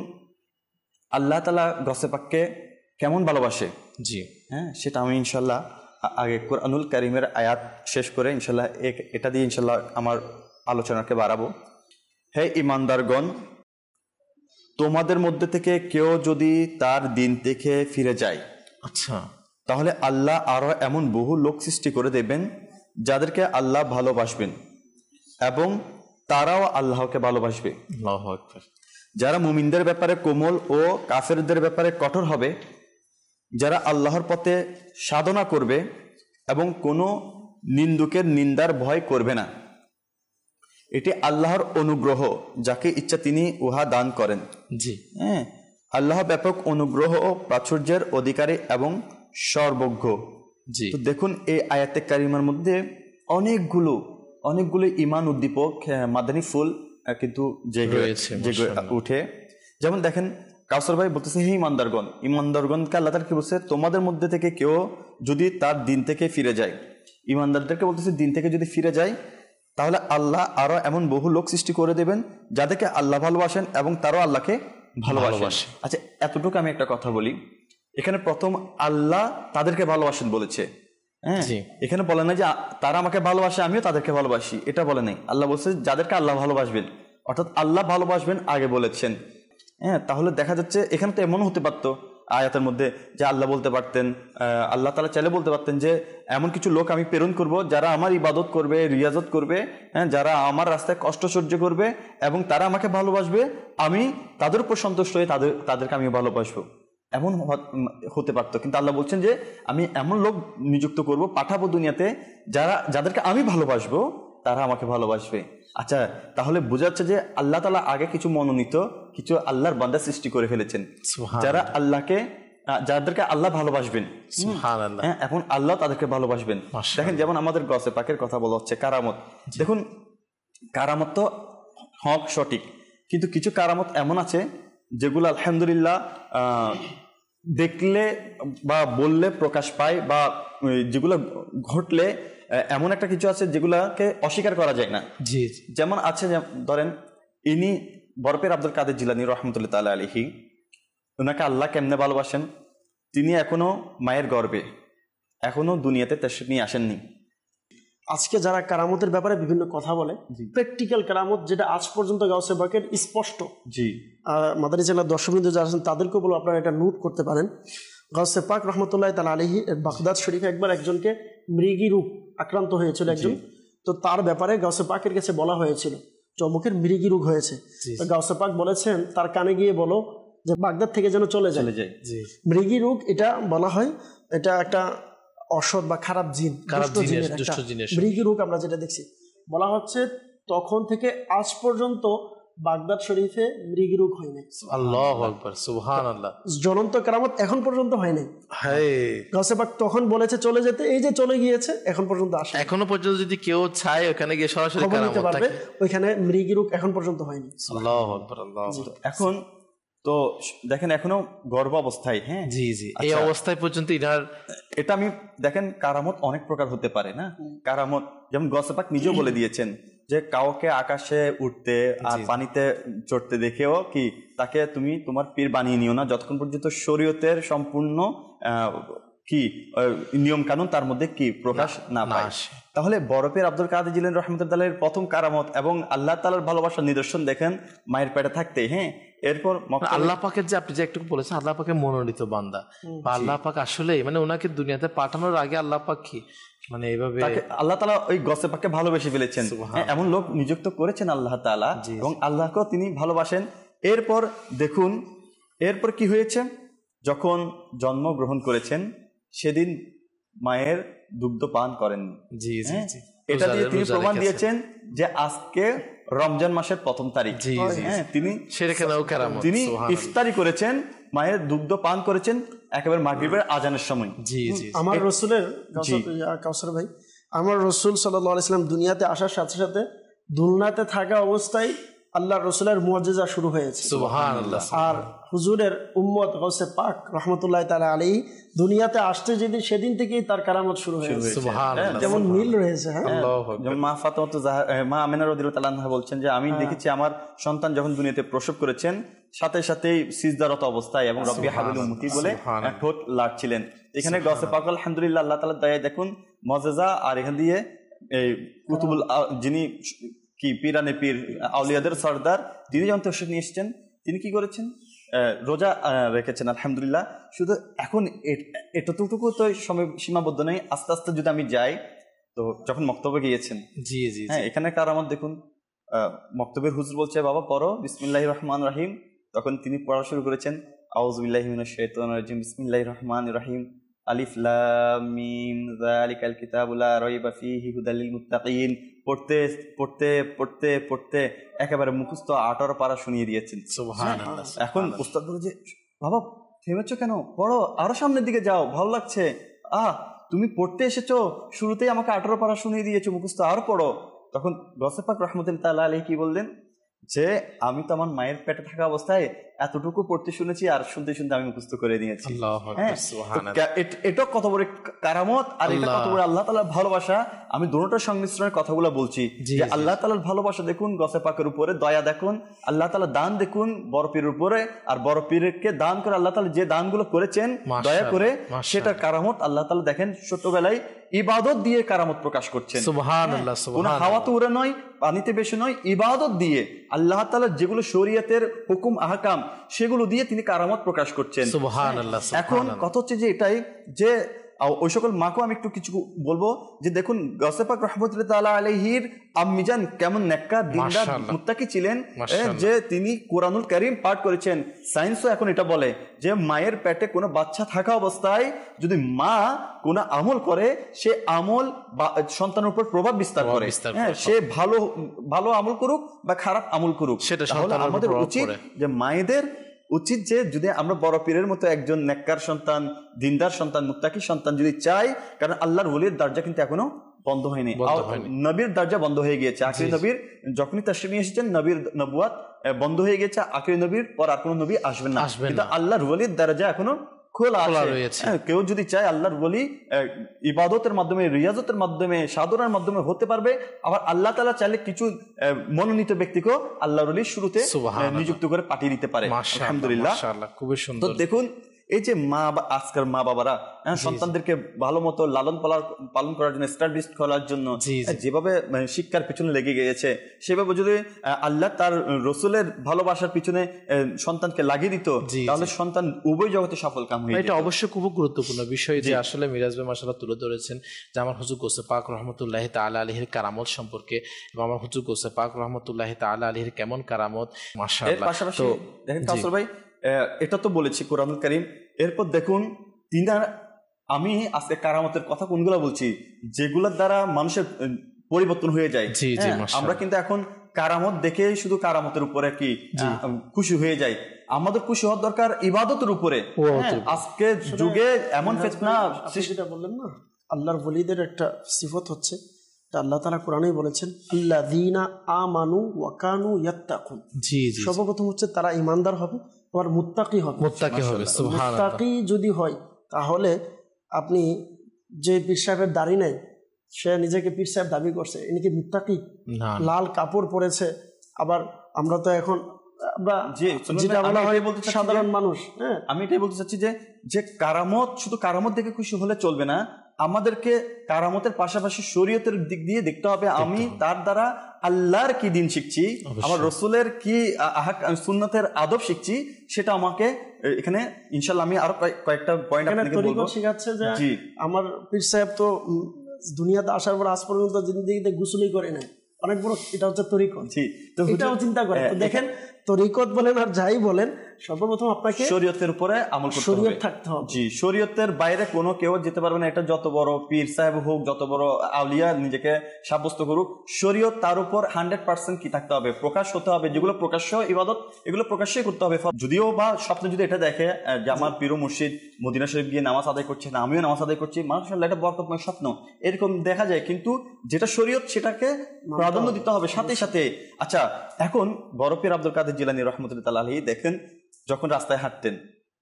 আল্লাহ তাআলা গোসে পাককে কেমন ভালোবাসে। জি হ্যাঁ, সেটা আমি ইনশাল্লাহ আগে কুরআনুল কারীমের আয়াত শেষ করে ইনশাল্লাহ এটা দিয়ে ইনশাল্লাহ আমার আলোচনাকে বাড়াবো। হে ঈমানদারগণ, তোমাদের মধ্যে থেকে কেউ যদি তার দিন থেকে ফিরে যায়, আচ্ছা, তাহলে আল্লাহ আরো এমন বহু লোক সৃষ্টি করে দেবেন যাদেরকে আল্লাহ ভালোবাসবেন এবং তারাও আল্লাহকে ভালোবাসবে। আল্লাহু আকবার। যারা মুমিনদের ব্যাপারে কোমল ও কাফেরদের ব্যাপারে কঠোর হবে, যারা আল্লাহর পথে সাধনা করবে এবং কোনো নিন্দুকের নিন্দার ভয় করবে না, এটি আল্লাহর অনুগ্রহ, যাকে ইচ্ছা তিনি উহা দান করেন। জি, হ্যাঁ, আল্লাহ ব্যাপক অনুগ্রহ ও প্রাচুর্যের অধিকারী এবং সর্বজ্ঞ। জি, তো দেখুন এই আয়াতে কারিমার মধ্যে অনেকগুলো ইমান উদ্দীপক মাদানী ফুল কিন্তু জেগে উঠে। যেমন দেখেন কাউসার ভাই বলতেছে, হে ইমানদারগণকে আল্লাহ তাআলা কি বলছে, তোমাদের মধ্যে থেকে কেউ যদি তার দিন থেকে ফিরে যায়, ইমানদারদেরকে বলতেছে দিন থেকে যদি ফিরে যায়, তাহলে আল্লাহ আরো এমন বহু লোক সৃষ্টি করে দেবেন যাদেরকে আল্লাহ ভালোবাসেন এবং তারাও আল্লাহকে ভালোবাসেন। আচ্ছা, এতটুকু আমি একটা কথা বলি, এখানে প্রথম আল্লাহ তাদেরকে ভালোবাসেন বলেছে। হ্যাঁ, এখানে বলে না যে তারা আমাকে ভালোবাসে আমিও তাদেরকে ভালোবাসি, এটা বলে নাই। আল্লাহ বলছে যাদেরকে আল্লাহ ভালোবাসবেন, অর্থাৎ আল্লাহ ভালোবাসবেন আগে বলেছেন। হ্যাঁ, তাহলে দেখা যাচ্ছে এখানে তো এমন হতে পারতো আয়াতের মধ্যে যে আল্লাহ বলতে পারতেন, আল্লাহ তাআলা চাইলে বলতে পারতেন যে এমন কিছু লোক আমি প্রেরণ করব যারা আমার ইবাদত করবে, রিয়াজত করবে, হ্যাঁ, যারা আমার রাস্তায় কষ্ট সহ্য করবে এবং তারা আমাকে ভালোবাসবে, আমি তাদের উপর সন্তুষ্ট হয়ে তাদেরকে আমি ভালোবাসবো, এমন হতে পারতো। কিন্তু আল্লাহ বলছেন যে আমি এমন লোক নিযুক্ত করব, পাঠাবো দুনিয়াতে, যাদেরকে আমি ভালোবাসবো তারা আমাকে ভালোবাসবে। আচ্ছা, তাহলে বোঝা যাচ্ছে যে আল্লাহ তাআলা আগে কিছু মনোনীত কিছু আল্লাহর বান্দা সৃষ্টি করে ফেলেছেন, যাদেরকে আল্লাহ ভালোবাসবেন। সুবহানাল্লাহ। এখন আল্লাহ তাদেরকে ভালোবাসবেন। দেখেন, যেমন আমাদের গসে পাকের কথা বলা হচ্ছে, কারামত। দেখুন, কারামত তো হক সঠিক, কিন্তু কিছু কারামত এমন আছে যেগুলো আলহামদুলিল্লাহ দেখলে বা বললে প্রকাশ পায়, বা যেগুলো ঘটলে এমন একটা কিছু আছে যেগুলাকে অস্বীকার করা যায় না। জি, যেমন আছে, ধরেন ইনি বরফের আব্দুল কাদের জিলানী রহমতুল্লাহ তাআলা আলাইহি, ওনাকে আল্লাহ কেমনে ভালোবাসেন, তিনি এখনো মায়ের গর্ভে, এখনো দুনিয়াতে তাশরীফ নিয়ে আসেননি। আজকে যারা কারামতের ব্যাপারে বিভিন্ন কথা বলে, প্র্যাকটিক্যাল কারামত যেটা আজ পর্যন্ত গাউসে পাকের স্পষ্ট, জি, মাদানী চ্যানেলের দর্শকবৃন্দ যারা আছেন তাদেরকেও বলবো আপনারা এটা নোট করতে পারেন। গাউসে পাক রহমতুল্লাহ তাআলা আলাইহি বাগদাদ শরীফে একবার একজনকে মৃগী রোগ আক্রান্ত হয়েছিল একজন, তো তার ব্যাপারে গাউসে পাকের কাছে বলা হয়েছিল চমকের মৃগী রোগ হয়েছে। গাউসে পাক বলেছেন তার কানে গিয়ে বলো যে বাগদাদ থেকে যেন চলে যায়। মৃগী রোগ এটা বলা হয়, এটা একটা অসৎ বা খারাপ জিন, মৃগী রোগ আমরা যেটা দেখছি, বলা হচ্ছে তখন থেকে আজ পর্যন্ত বাগদাদ শরীফে মৃগী রোগ হয়নি। আল্লাহু আকবার, সুবহানাল্লাহ। জ্বলন্ত কারামত এখন পর্যন্ত হয়নি। গাউসে পাক তখন বলেছে চলে যেতে, এই যে চলে গিয়েছে, এখন পর্যন্ত আসে। এখনো পর্যন্ত যদি কেউ চায় ওখানে গিয়ে সরাসরি কারামত পারবে, ওইখানে মৃগী রোগ এখন পর্যন্ত হয়নি। আল্লাহু আকবার, আল্লাহু আকবার। এখন তো দেখেন এখনো গর্ভ অবস্থায়, হ্যাঁ, জি জি, এই অবস্থায় পর্যন্ত এটা আমি দেখেন কারামত অনেক প্রকার হতে পারে না। কারামত যেমন গাউসে পাক নিজেও বলে দিয়েছেন যে কাউকে আকাশে উঠতে আর পানিতে চড়তে দেখেও কি তাকে তুমি তোমার পীর বানিয়ে নিও না, যতক্ষণ পর্যন্ত শরীয়তের সম্পূর্ণ কি নিয়ম কানুন তার মধ্যে কি প্রকাশ না পায়। তাহলে বরফের আব্দুল কাদের জিলানী রাহমাতুল্লাহ প্রথম কারামত এবং আল্লাহ তাআলার ভালোবাসার নিদর্শন দেখেন মায়ের পেটে থাকতে। হ্যাঁ, এরপর আল্লাহ পাকের যে আপনি যে একটু বলেছেন আল্লাহ পাকের মনোনীত বান্দা, বা আল্লাহ পাক আসলে মানে ওনাকে দুনিয়াতে পাঠানোর আগে আল্লাহ পাক কি মানে এইভাবে আল্লাহ তাআলা ওই গাউসে পাককে ভালোবেসে ফেলেছেন, এমন লোক নিযুক্ত করেছেন আল্লাহ তাআলা, এবং আল্লাহকেও তিনি ভালোবাসেন। এরপর দেখুন এরপর কি হয়েছে, যখন জন্মগ্রহণ করেছেন সেদিন মায়ের দুগ্ধ পান করেন। জি জি, এটা দিয়ে তিনি প্রমাণ দিয়েছেন যে আজকে রমজান মাসের প্রথম তারিখ, তিনি ইফতারি করেছেন, মায়ের দুগ্ধ পান করেছেন একেবারে মাগরিবের আজানের সময়। জি জি, আমার রসুলের কাউসার ভাই, আমার রসুল সাল্লাল্লাহু আলাইহি ওয়াসাল্লাম দুনিয়াতে আসার সাথে সাথে দুলনাতে থাকা অবস্থায় আল্লাহর রসুলের মুআজিজা শুরু হয়েছে। সুবহানাল্লাহ। আর হুজুরের উম্মত গাউসে পাক রহমতুল্লাহ তাআলা আলাইহি দুনিয়াতে আসতে যেদিন সেদিন থেকেই তার কারামত শুরু হয়েছে। সুবহানাল্লাহ। যেমন মিল রয়েছে। যেমন মা ফাতেমা মা আমিনা রাদিয়াল্লাহু তাআলা আনহা বলছেন যে আমি দেখেছি আমার সন্তান যখন দুনিয়াতে প্রসব করেছেন সাথে সাথেই সিজদারত অবস্থায় এবং রব্বি হাবিল উম্মতি বলে ঠোঁট লাড়ছিলেন। এখানে গাউসে পাক আলহামদুলিল্লাহ আল্লাহ তাআলার দয়ায় দেখুন মুআজিজা, আর এখান দিয়ে এই কুতুবুল যিনি কি পীরানে পীর আউলিয়াদের সরদার তিনি যখন তশরিফ নিয়ে এসেছেন তিনি কি করেছেন, রোজা রেখেছেন আলহামদুলিল্লাহ। শুধু এখন এতটুকু তো সময় সীমাবদ্ধ নেই, আস্তে আস্তে যদি আমি যাই, তো যখন মক্তবে গিয়েছেন, জি জি, হ্যাঁ এখানে কারামত দেখুন, মক্তবের হুজুর বলছে বাবা পড়ো বিসমিল্লাহির রহমানির রহিম, তখন তিনি পড়া শুরু করেছেন আউযু বিল্লাহি মিনাশ শাইতানির রাজিম বিসমিল্লাহির রহমানির রহিম আলিফ লাম মিম যালিকাল কিতাবু লা রাইবা ফীহি হুদাল লিল মুত্তাকিন। পড়তে পড়তে পড়তে পড়তে একেবারে মুখস্থ 18 পারা শুনিয়ে দিয়েছেন। সুবহানাল্লাহ। এখন উস্তাদ বলে যে বাবা থেমেছো কেন, পড়ো, আরো সামনের দিকে যাও, ভালো লাগছে। তুমি পড়তে এসেছো, শুরুতেই আমাকে 18 পারা শুনিয়ে দিয়েছো, মুখস্থ আরো পড়ো। তখন গৌসে পাক রাহমাতুল্লাহ আলাইহি কি বললেন যে আমি তো আমার মায়ের পেটে থাকা অবস্থায় এতটুকু পড়তে শুনেছি, আর শুনতে শুনতে আমি মুখস্থ করে নিয়েছি। এটা কত বড় কারামত, আর এটা কত বড় আল্লাহ তাআলার ভালোবাসা। আমি দুটোটার সংমিশ্রণের কথাগুলো বলছি যে আল্লাহ তাআলার ভালোবাসা দেখুন, গৌসে পাকের উপরে দয়া দেখুন, আল্লাহ তাআলা দান দেখুন বড় পীরের উপরে, আর বড় পীরকে দান করে আল্লাহ তাআলা যে দানগুলো করেছেন দয়া করে, সেটার কারামত আল্লাহ তাআলা দেখেন ছোটবেলায় ইবাদত দিয়ে কারামত প্রকাশ করছেন। সুবহানাল্লাহ। কোনো হাওয়াতে উড়ে নয়, পানিতে বেশি নয়, ইবাদত দিয়ে আল্লাহ তাআলা যেগুলো শরীয়তের হুকুম আহকাম সেগুলো দিয়ে তিনি কারামত প্রকাশ করছেন। সুবহানাল্লাহ। এখন কথা হচ্ছে যে এটাই যে ওই সকল মাকেও আমি একটু কিছু বলবো যে দেখুন গৌসে পাক রাহমাতুল্লাহ আলাইহির আম্মিজান কেমন নেককার দিনদার মুত্তাকি ছিলেন, যে তিনি কোরআনুল কারীম পাঠ করেছেন। সায়েন্সও এখন এটা বলে যে মায়ের পেটে কোনো বাচ্চা থাকা অবস্থায় যদি মা কোনো আমল করে, সে আমল সন্তানের উপর প্রভাব বিস্তার করে। সে ভালো ভালো আমল করুক বা খারাপ আমল করুক, সেটা আমাদের উচিত যে মায়েদের উচিত যে যদি আমরা বড় পীরের মতো একজন নেককার সন্তান, দিনদার সন্তান, মুত্তাকি সন্তান যদি চাই, কারণ আল্লাহর ওলির দরজা কিন্তু এখনো বন্ধ হয়নি, নবীর দরজা বন্ধ হয়ে গিয়েছে। আখিরি নবীর যখনই তাশরীফ নিয়ে এসেছেন, নবীর নবুয়াত বন্ধ হয়ে গেছে, আখিরি নবীর পর আর কোনো নবী আসবেন না, কিন্তু আল্লাহর ওলির দরজা এখনো খোলা আছে। কেউ যদি চায় আল্লাহর ওলি ইবাদতের মাধ্যমে, রিয়াজতের মাধ্যমে, সাধনার মাধ্যমে হতে পারবে। আবার আল্লাহ তাআলা চাইলে কিছু মনোনীত ব্যক্তিকেও আল্লাহর ওলি শুরুতে নিযুক্ত করে পাঠিয়ে দিতে পারে। আলহামদুলিল্লাহ, খুবই সুন্দর। তো দেখুন এই যে আজকের মা বাবারা সন্তানদেরকে ভালো মতো লালন পালন করার জন্য, এস্টাবলিশ করার জন্য যেভাবে শিক্ষার পিছনে লেগে গিয়েছে, সেভাবে যদি আল্লাহ তার রসুলের ভালোবাসার পিছনে সন্তানকে লাগিয়ে দিত, তাহলে সন্তান উভয় জগতে সফল কাম হয়ে যেত। এটা অবশ্যই খুব গুরুত্বপূর্ণ বিষয় যে আসলে মিরাজ ভাই মাশাআল্লাহ তুলে ধরেছেন যে আমার হুজুর গৌসে পাক রাহমাতুল্লাহি তাআলা আলাইহির কারামত সম্পর্কে, এবং আমার হুজুর গৌসে পাক রাহমাতুল্লাহি তাআলা আলাইহির কেমন কারামত। মাশাআল্লাহ। এর পাশাপাশি দেখেন কাউসার ভাই, এটা তো বলেছি কোরআনুল কারীম, এরপর দেখুন আমি আজকে কারামতের কথা কোনগুলো বলছি যেগুলোর দ্বারা মানুষের পরিবর্তন হয়ে যায়। আমরা কিন্তু এখন কারামত দেখে শুধু কারামতের উপরে কি খুশি হয়ে যাই, আমাদের খুশি হওয়ার দরকার ইবাদতের উপরে। আজকে যুগে এমন ফিতনা যেটা বললেন না, আল্লাহর ওলিদের একটা সিফত হচ্ছে, আল্লাহ তাআলা কোরআনেই বলেছেন আল্লাযীনা আমানু ওয়া কানু ইয়াত্তাকুন। সর্বপ্রথম হচ্ছে তারা ঈমানদার হবে, আর মুত্তাকি হবে। মুত্তাকি যদি হয় তাহলে আপনি যে পীর সাহেবের দাড়ি নেই, সে নিজেকে পীর সাহেব দাবি করছে, ইনি কি মুত্তাকি? লাল কাপড় পরেছে। আবার আমরা তো এখন যেটা বলা হয় সাধারণ মানুষ, আমি এটাই বলতে চাচ্ছি যে কারামত শুধু কারামত দেখে খুশি হলে চলবে না, আমাদেরকে কারামতের পাশাপাশি শরীয়তের দিক দিয়ে দেখতে হবে আমি তার দ্বারা আল্লাহর কি দিন শিখছি, আমার রসুলের কি সুন্নতের আদব শিখছি, সেটা আমাকে এখানে ইনশাআল্লাহ আমি আরো কয়েকটা পয়েন্ট আপনাকে বলবো। শিখাচ্ছে যে আমার পীর সাহেব তো দুনিয়াতে আসার পর আজ পর্যন্ত জিন্দেগিতে গোসলই করে নাই, অনেক বড় এটা হচ্ছে তরিকত। তো এটাও চিন্তা করে দেখেন, তরিকত বলেন আর যাই বলেন, সর্বপ্রথম আপনাকে শরীয়তের উপরে আমল করতে হবে, শরীয়ত থাকতে হবে। শরীয়তের বাইরে কোনো কেউ যেতে পারবে না। এটা যত বড় পীর সাহেব হোক, যত বড় আউলিয়া নিজেকে সাব্যস্ত করুক, শরীয়ত তার উপর 100% কি থাকতে হবে, প্রকাশ হতে হবে। যেগুলো প্রকাশ্য ইবাদত, এগুলো প্রকাশ্যই করতে হবে। যদিও বা স্বপ্নে যদি এটা দেখে যে আমার পীর মুর্শিদ মদিনা শরীফ গিয়ে নামাজ আদায় করছে, না আমিও নামাজ আদায় করছি, মাশাআল্লাহ এটা বরকতময় স্বপ্ন, এরকম দেখা যায়। কিন্তু যেটা শরীয়ত সেটাকে প্রাধান্য দিতে হবে সাথে সাথে। আচ্ছা, এখন বড় পীর আব্দুল কাদের জিলানী রাহমাতুল্লাহ আলাইহি দেখেন যখন রাস্তায় হাঁটতেন,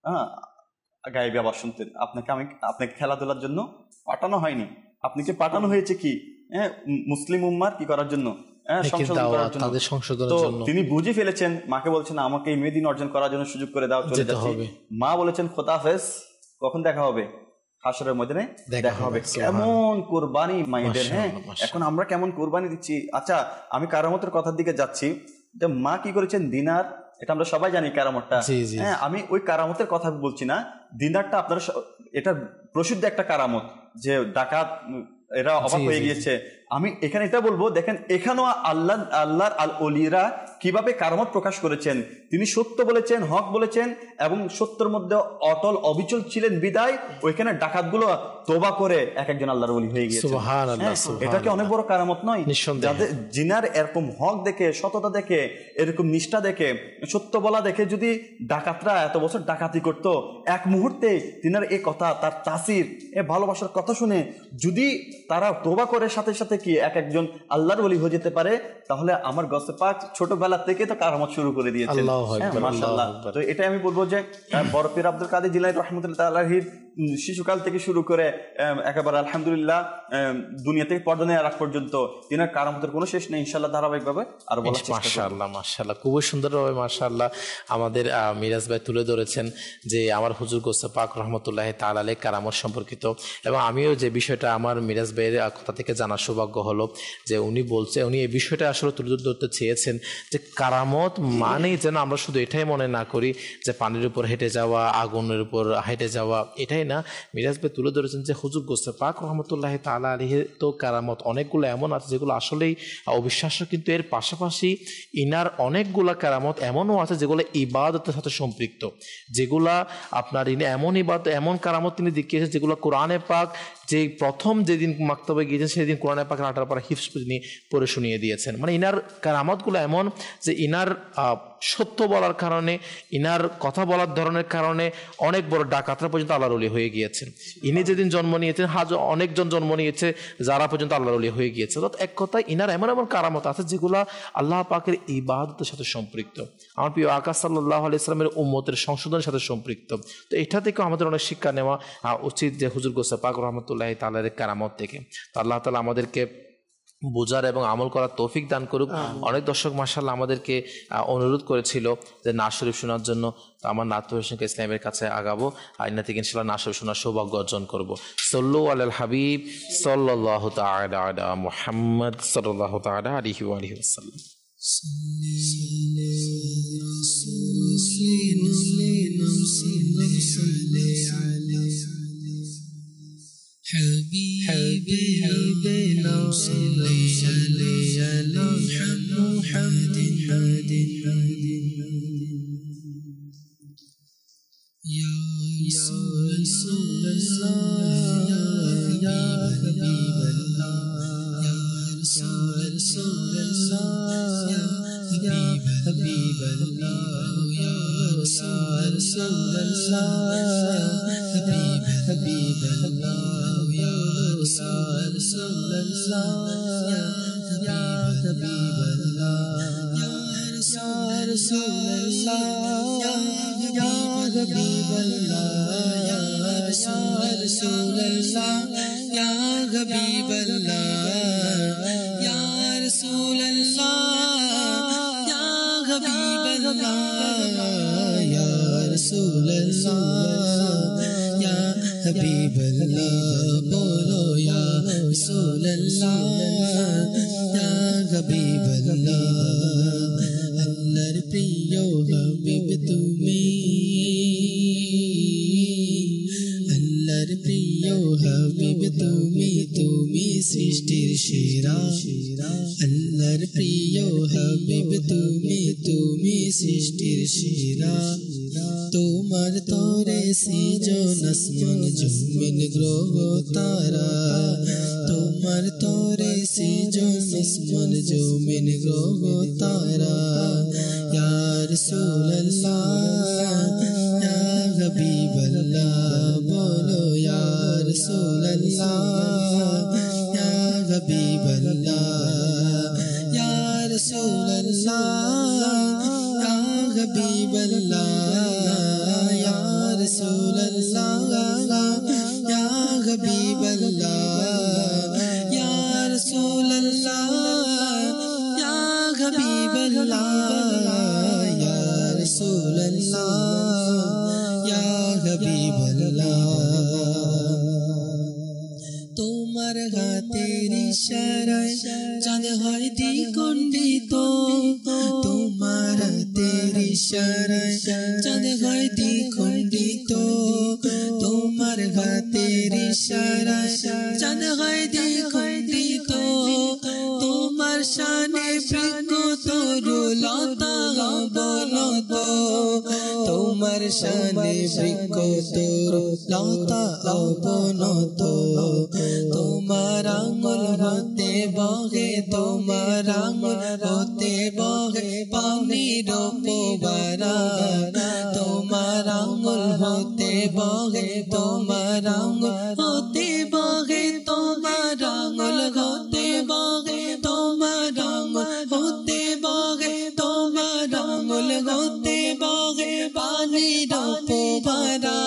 গায়েবী আওয়াজ শুনতেন। আপনাকে খেলাধুলার জন্য পাঠানো হয়নি, আপনাকে পাঠানো হয়েছে কি মুসলিম উম্মার কি করার জন্য, তিনি বুঝে ফেলেছেন। মাকে বলছেন আমাকে এই মেদিন অর্জন করার জন্য সুযোগ করে দাও, চলে যাচ্ছি। মা বলেছেন খোদা হাফেজ, কখন দেখা হবে? হাসরের ময়দানে দেখা হবে। কেমন কোরবানি মায়েদের! এখন আমরা কেমন কোরবানি দিচ্ছি। আচ্ছা, আমি কারামতের কথার দিকে যাচ্ছি যে মা কি করেছেন, দিনার এটা আমরা সবাই জানি কারামতটা। হ্যাঁ, আমি ওই কারামতের কথা বলছি না, দিনারটা আপনারা এটা প্রসিদ্ধ একটা কারামত যে ডাকাত এরা অবাক হয়ে গিয়েছে। আমি এখানে এটা বলবো, দেখেন এখানেও আল্লাহর আল ওলিরা কিভাবে কারামত প্রকাশ করেছেন। তিনি সত্য বলেছেন, হক বলেছেন এবং সত্যের মধ্যে অটল অবিচল ছিলেন বিদায় ওইখানে ডাকাতগুলো তওবা করে এক একজন আল্লাহর ওলি হয়ে গিয়েছে। এটা কি অনেক বড় কারামত নয়? যাদের জিনার এরকম হক দেখে, সততা দেখে, এরকম নিষ্ঠা দেখে, সত্য বলা দেখে যদি ডাকাতরা এত বছর ডাকাতি করতো, এক মুহূর্তে তিনার এই কথা, তার তাসির, এ ভালোবাসার কথা শুনে যদি তারা তওবা করে সাথে সাথে কি এক একজন আল্লাহর ওলি হয়ে যেতে পারে, তাহলে আমার গসে পাক ছোটবেলা থেকে তো কারামত শুরু করে দিয়েছেন। মাশাআল্লাহ। তো এটা আমি বলবো যে বড় পীর আব্দুল কাদের জিলানী রাহমাতুল্লাহ আলাইহির শিশুকাল থেকে শুরু করে একেবারে আলহামদুলিল্লাহ দুনিয়া থেকে পর্দা নেওয়ার আগ পর্যন্ত তিনার কারামতের কোনো শেষ নেই। ইনশাআল্লাহ ধারাবাহিকভাবে আর বলার চেষ্টা করব। মাশাআল্লাহ, মাশাআল্লাহ, খুবই সুন্দরভাবে মাশাআল্লাহ আমাদের মিরাজ ভাই তুলে ধরেছেন যে আমার হুজুর গোসে পাক রহমতুল্লাহ তাআলা আলাইহি কারামত সম্পর্কিত। এবং আমিও যে বিষয়টা আমার মিরাজ ভাইয়ের কথা থেকে জানার সৌভাগ্য হলো যে উনি এই বিষয়টা আসলে তুলে ধরতে চেয়েছেন যে কারামত মানেই যেন আমরা শুধু এটাই মনে না করি যে পানির উপর হেঁটে যাওয়া, আগুনের উপর হেঁটে যাওয়া, এটাই না। মিরাজ ভাই তুলে ধরেছেন যে হুজুর গোসে পাক রহমতুল্লাহ তাআলা আলাইহি তো কারামত অনেকগুলো এমন আছে যেগুলো আসলেই অবিশ্বাস্য, কিন্তু এর পাশাপাশি ইনার অনেকগুলা কারামত এমনও আছে যেগুলো ইবাদতের সাথে সম্পৃক্ত, যেগুলা আপনার এমন ইবাদত, এমন কারামত তিনি দেখিয়েছেন যেগুলো কোরআনে পাক যে প্রথম যেদিন মাক্তবে গিয়েছেন সেদিন কোরআনে পাক 8টার পর হিফজ তিনি পড়ে শুনিয়ে দিয়েছেন। মানে ইনার কারামতগুলো এমন যে ইনার সত্য বলার কারণে, ইনার কথা বলার ধরনের কারণে অনেক বড় ডাকাতরা পর্যন্ত আল্লাহর ওলি হয়ে গিয়েছেন। ইনি যেদিন জন্ম নিয়েছেন অনেকজন জন্ম নিয়েছে যারা পর্যন্ত আল্লাহর ওলি হয়ে গিয়েছে। অর্থাৎ এক কথায় ইনার এমন এমন কারামত আছে যেগুলো আল্লাহ পাকের ইবাদতের সাথে সম্পৃক্ত, আমার প্রিয় আকা সাল্লাল্লাহু আলাইহি সাল্লামের উম্মতের সংশোধনের সাথে সম্পৃক্ত। তো এটা থেকেও আমাদের অনেক শিক্ষা নেওয়া উচিত যে হুজুর গোসে পাক রহমতুল্লাহ তাআলার কারামত থেকে। তো আল্লাহ তাআলা আমাদেরকে বোঝার এবং আমল করার তৌফিক দান করুক। অনেক দর্শক মাশাআল্লাহ আমাদেরকে অনুরোধ করেছিল যে নাত শরীফ শোনার জন্য। তো আমার নাত হোসেন ইসলামের কাছে আগাবো, আইনা থেকে ইনশাআল্লাহ নাত শরীফ শোনার সৌভাগ্য অর্জন করবো। সাল্লু আলাল হাবিব সাল্লাল্লাহু তাআলা আলা মুহাম্মদ সাল্লাল্লাহু তাআলা আলাইহি ওয়া আলিহি ওয়াসাল্লাম। حبيبي صلي على محمد يا رسول الله يا حبيب الله يا رسول الله يا حبيب الله يا رسول الله حبيب الله يا رسول الله يا حبيب الله يا رسول الله يا حبيب الله يا رسول الله يا حبيب الله يا رسول الله يا حبيب الله يا رسول الله يا حبيب الله بولو يا رسول الله يا حبيب الله আল্লাহর প্রিয় হাবিব তুমি, আল্লাহর প্রিয় হাবিব তুমি, তুমি সৃষ্টির সেরা। আল্লাহর প্রিয় হাবিব তুমি, তুমি সৃষ্টির সেরা। তোমার তরে সৃজন আসমান জমিন গ্রহ তারা, তোমার তরে সৃজন আসমান জমিন গ্রহ তারা। ইয়া রাসূলুল্লাহ ইয়া হাবিবাল্লাহ বলো ইয়া রাসূলুল্লাহ ইয়া হাবিবাল্লাহ ইয়া রাসূলুল্লাহ ইয়া হাবিবাল্লাহ ইয়া রাসূলুল্লাহ ইয়া হাবিবাল্লাহ ইয়া রাসূলুল্লাহ ইয়া হাবিবাল্লাহ ইয়া রাসূলুল্লাহ ইয়া হাবিবাল্লাহ। তোমার হাতের ইশারায় চাঁদ হয় দ্বিখণ্ডিত, তোমার হাতের ইশারায় চাঁদ হয় দ্বিখণ্ডিত তোমার হাতের ইশারায় চাঁদ হয় দ্বিখণ্ডিত তোমার শানে বৃক্ষ তরুলতা অবনত তোমার শানে বৃক্ষ তরুলতা অবনত তোমার আঙ্গুল হতে বহে তোমার আঙ্গুল হতে বহে পানির ফোয়ারা তোমার আঙ্গুল হতে বহে তোমার আঙ্গুল হতে বহে তোমার আঙ্গুল হতে বহে তোমার আঙ্গুল হতে বহে তোমার আঙ্গুল হতে বহে পানির ফোয়ারা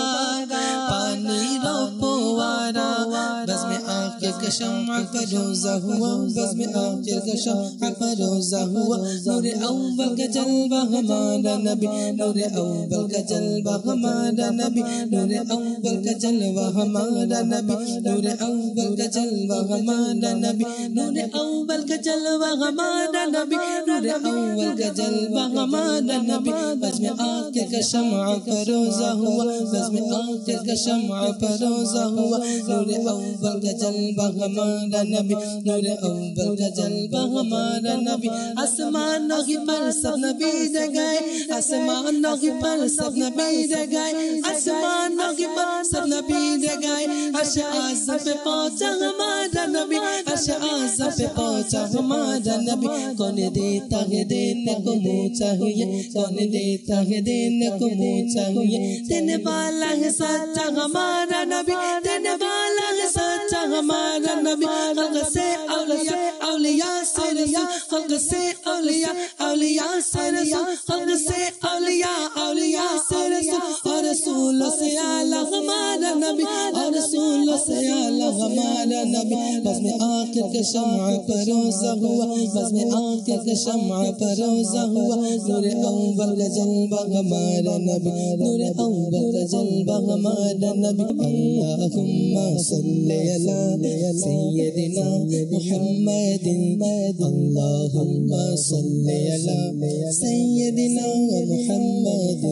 পানির ফোয়ারা بزم آخر کا شمع فروزہ ہوا بزم آخر کا شمع فروزہ ہوا نور اول کا جلوہ ہمارا نبی نور اول کا جلوہ ہمارا نبی نور اول کا جلوہ ہمارا نبی نور اول کا جلوہ ہمارا نبی نور اول کا جلوہ ہمارا نبی نور اول کا جلوہ ہمارا نبی بزم آخر کا شمع فروزہ ہوا بزم آخر کا شمع فروزہ ہوا نور اول کا جلوہ ہمارا نبی نور اول کا جلوہ ہمارا نبی آسمان نگی پر سب نبی دے گئے آسمان نگی پر سب نبی دے گئے آسمان نگی پر سب نبی دے گئے عرش اعظم پہ پہنچا ہمارا نبی عرش اعظم پہ پہنچا ہمارا نبی کون دیتا ہے دینے کو منہ چاہیے کون دیتا ہے دینے کو منہ چاہیے دینے والا ہے سچا ہمارا نبی دینے والا ہے سچا ہمارا نبی خلق سے اولیاء اولیاء سے رسول خلق سے اولیاء اولیاء سے رسول خلق سے اولیاء اولیاء سے رسول اور رسول سے اعلیٰ ہمارا نبی اور رسول سے اعلیٰ ہمارا نبی بزم آخر کا شمع فروزہ ہوا بزم آخر کا شمع فروزہ ہوا نور اول کا جلوہ ہمارا نبی نور اول کا جلوہ ہمارا نبی اللہم صلی علی سیدنا محمد اللہم صلی علی سیدنا محمد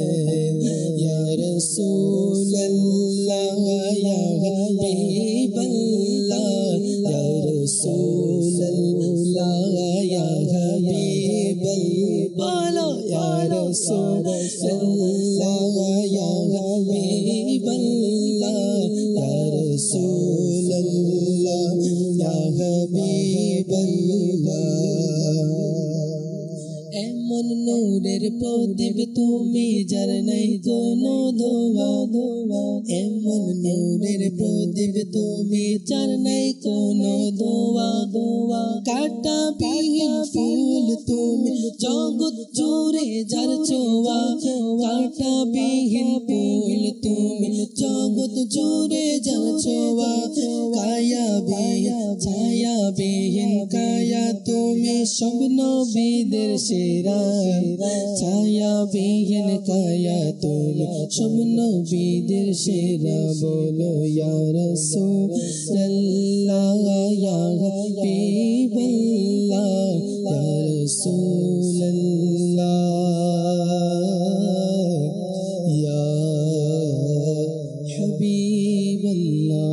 یا رسول اللہ یا حبیب اللہ یا رسول اللہ یا حبیب اللہ یا رسول اللہ یا حبیب اللہ یا رسول اللہ یا حبیب اللہ এমন নূরের প্রদীপ তুমি যার নাই কোনো ধোয়া ধোয়া এমন নূরের প্রদীপ তুমি যার নাই কোনো ধোয়া ধোয়া কাটা বিহীন ফুল তুমি জগৎ জুড়ে যার ছোঁয়া কাটা বিহীন ফুল তুমি জগৎ জুড়ে যার ছোঁয়া কায়া বিহীন ছায়া বিহীন কায়া তুমি সব নবীদের সেরা ছায়া বিহীন কায়া তুমি সব নবীদের সেরা বলো ইয়া রাসূলুল্লাহ ইয়া হাবিবাল্লাহ ইয়া রাসূলুল্লাহ ইয়া হাবিবাল্লাহ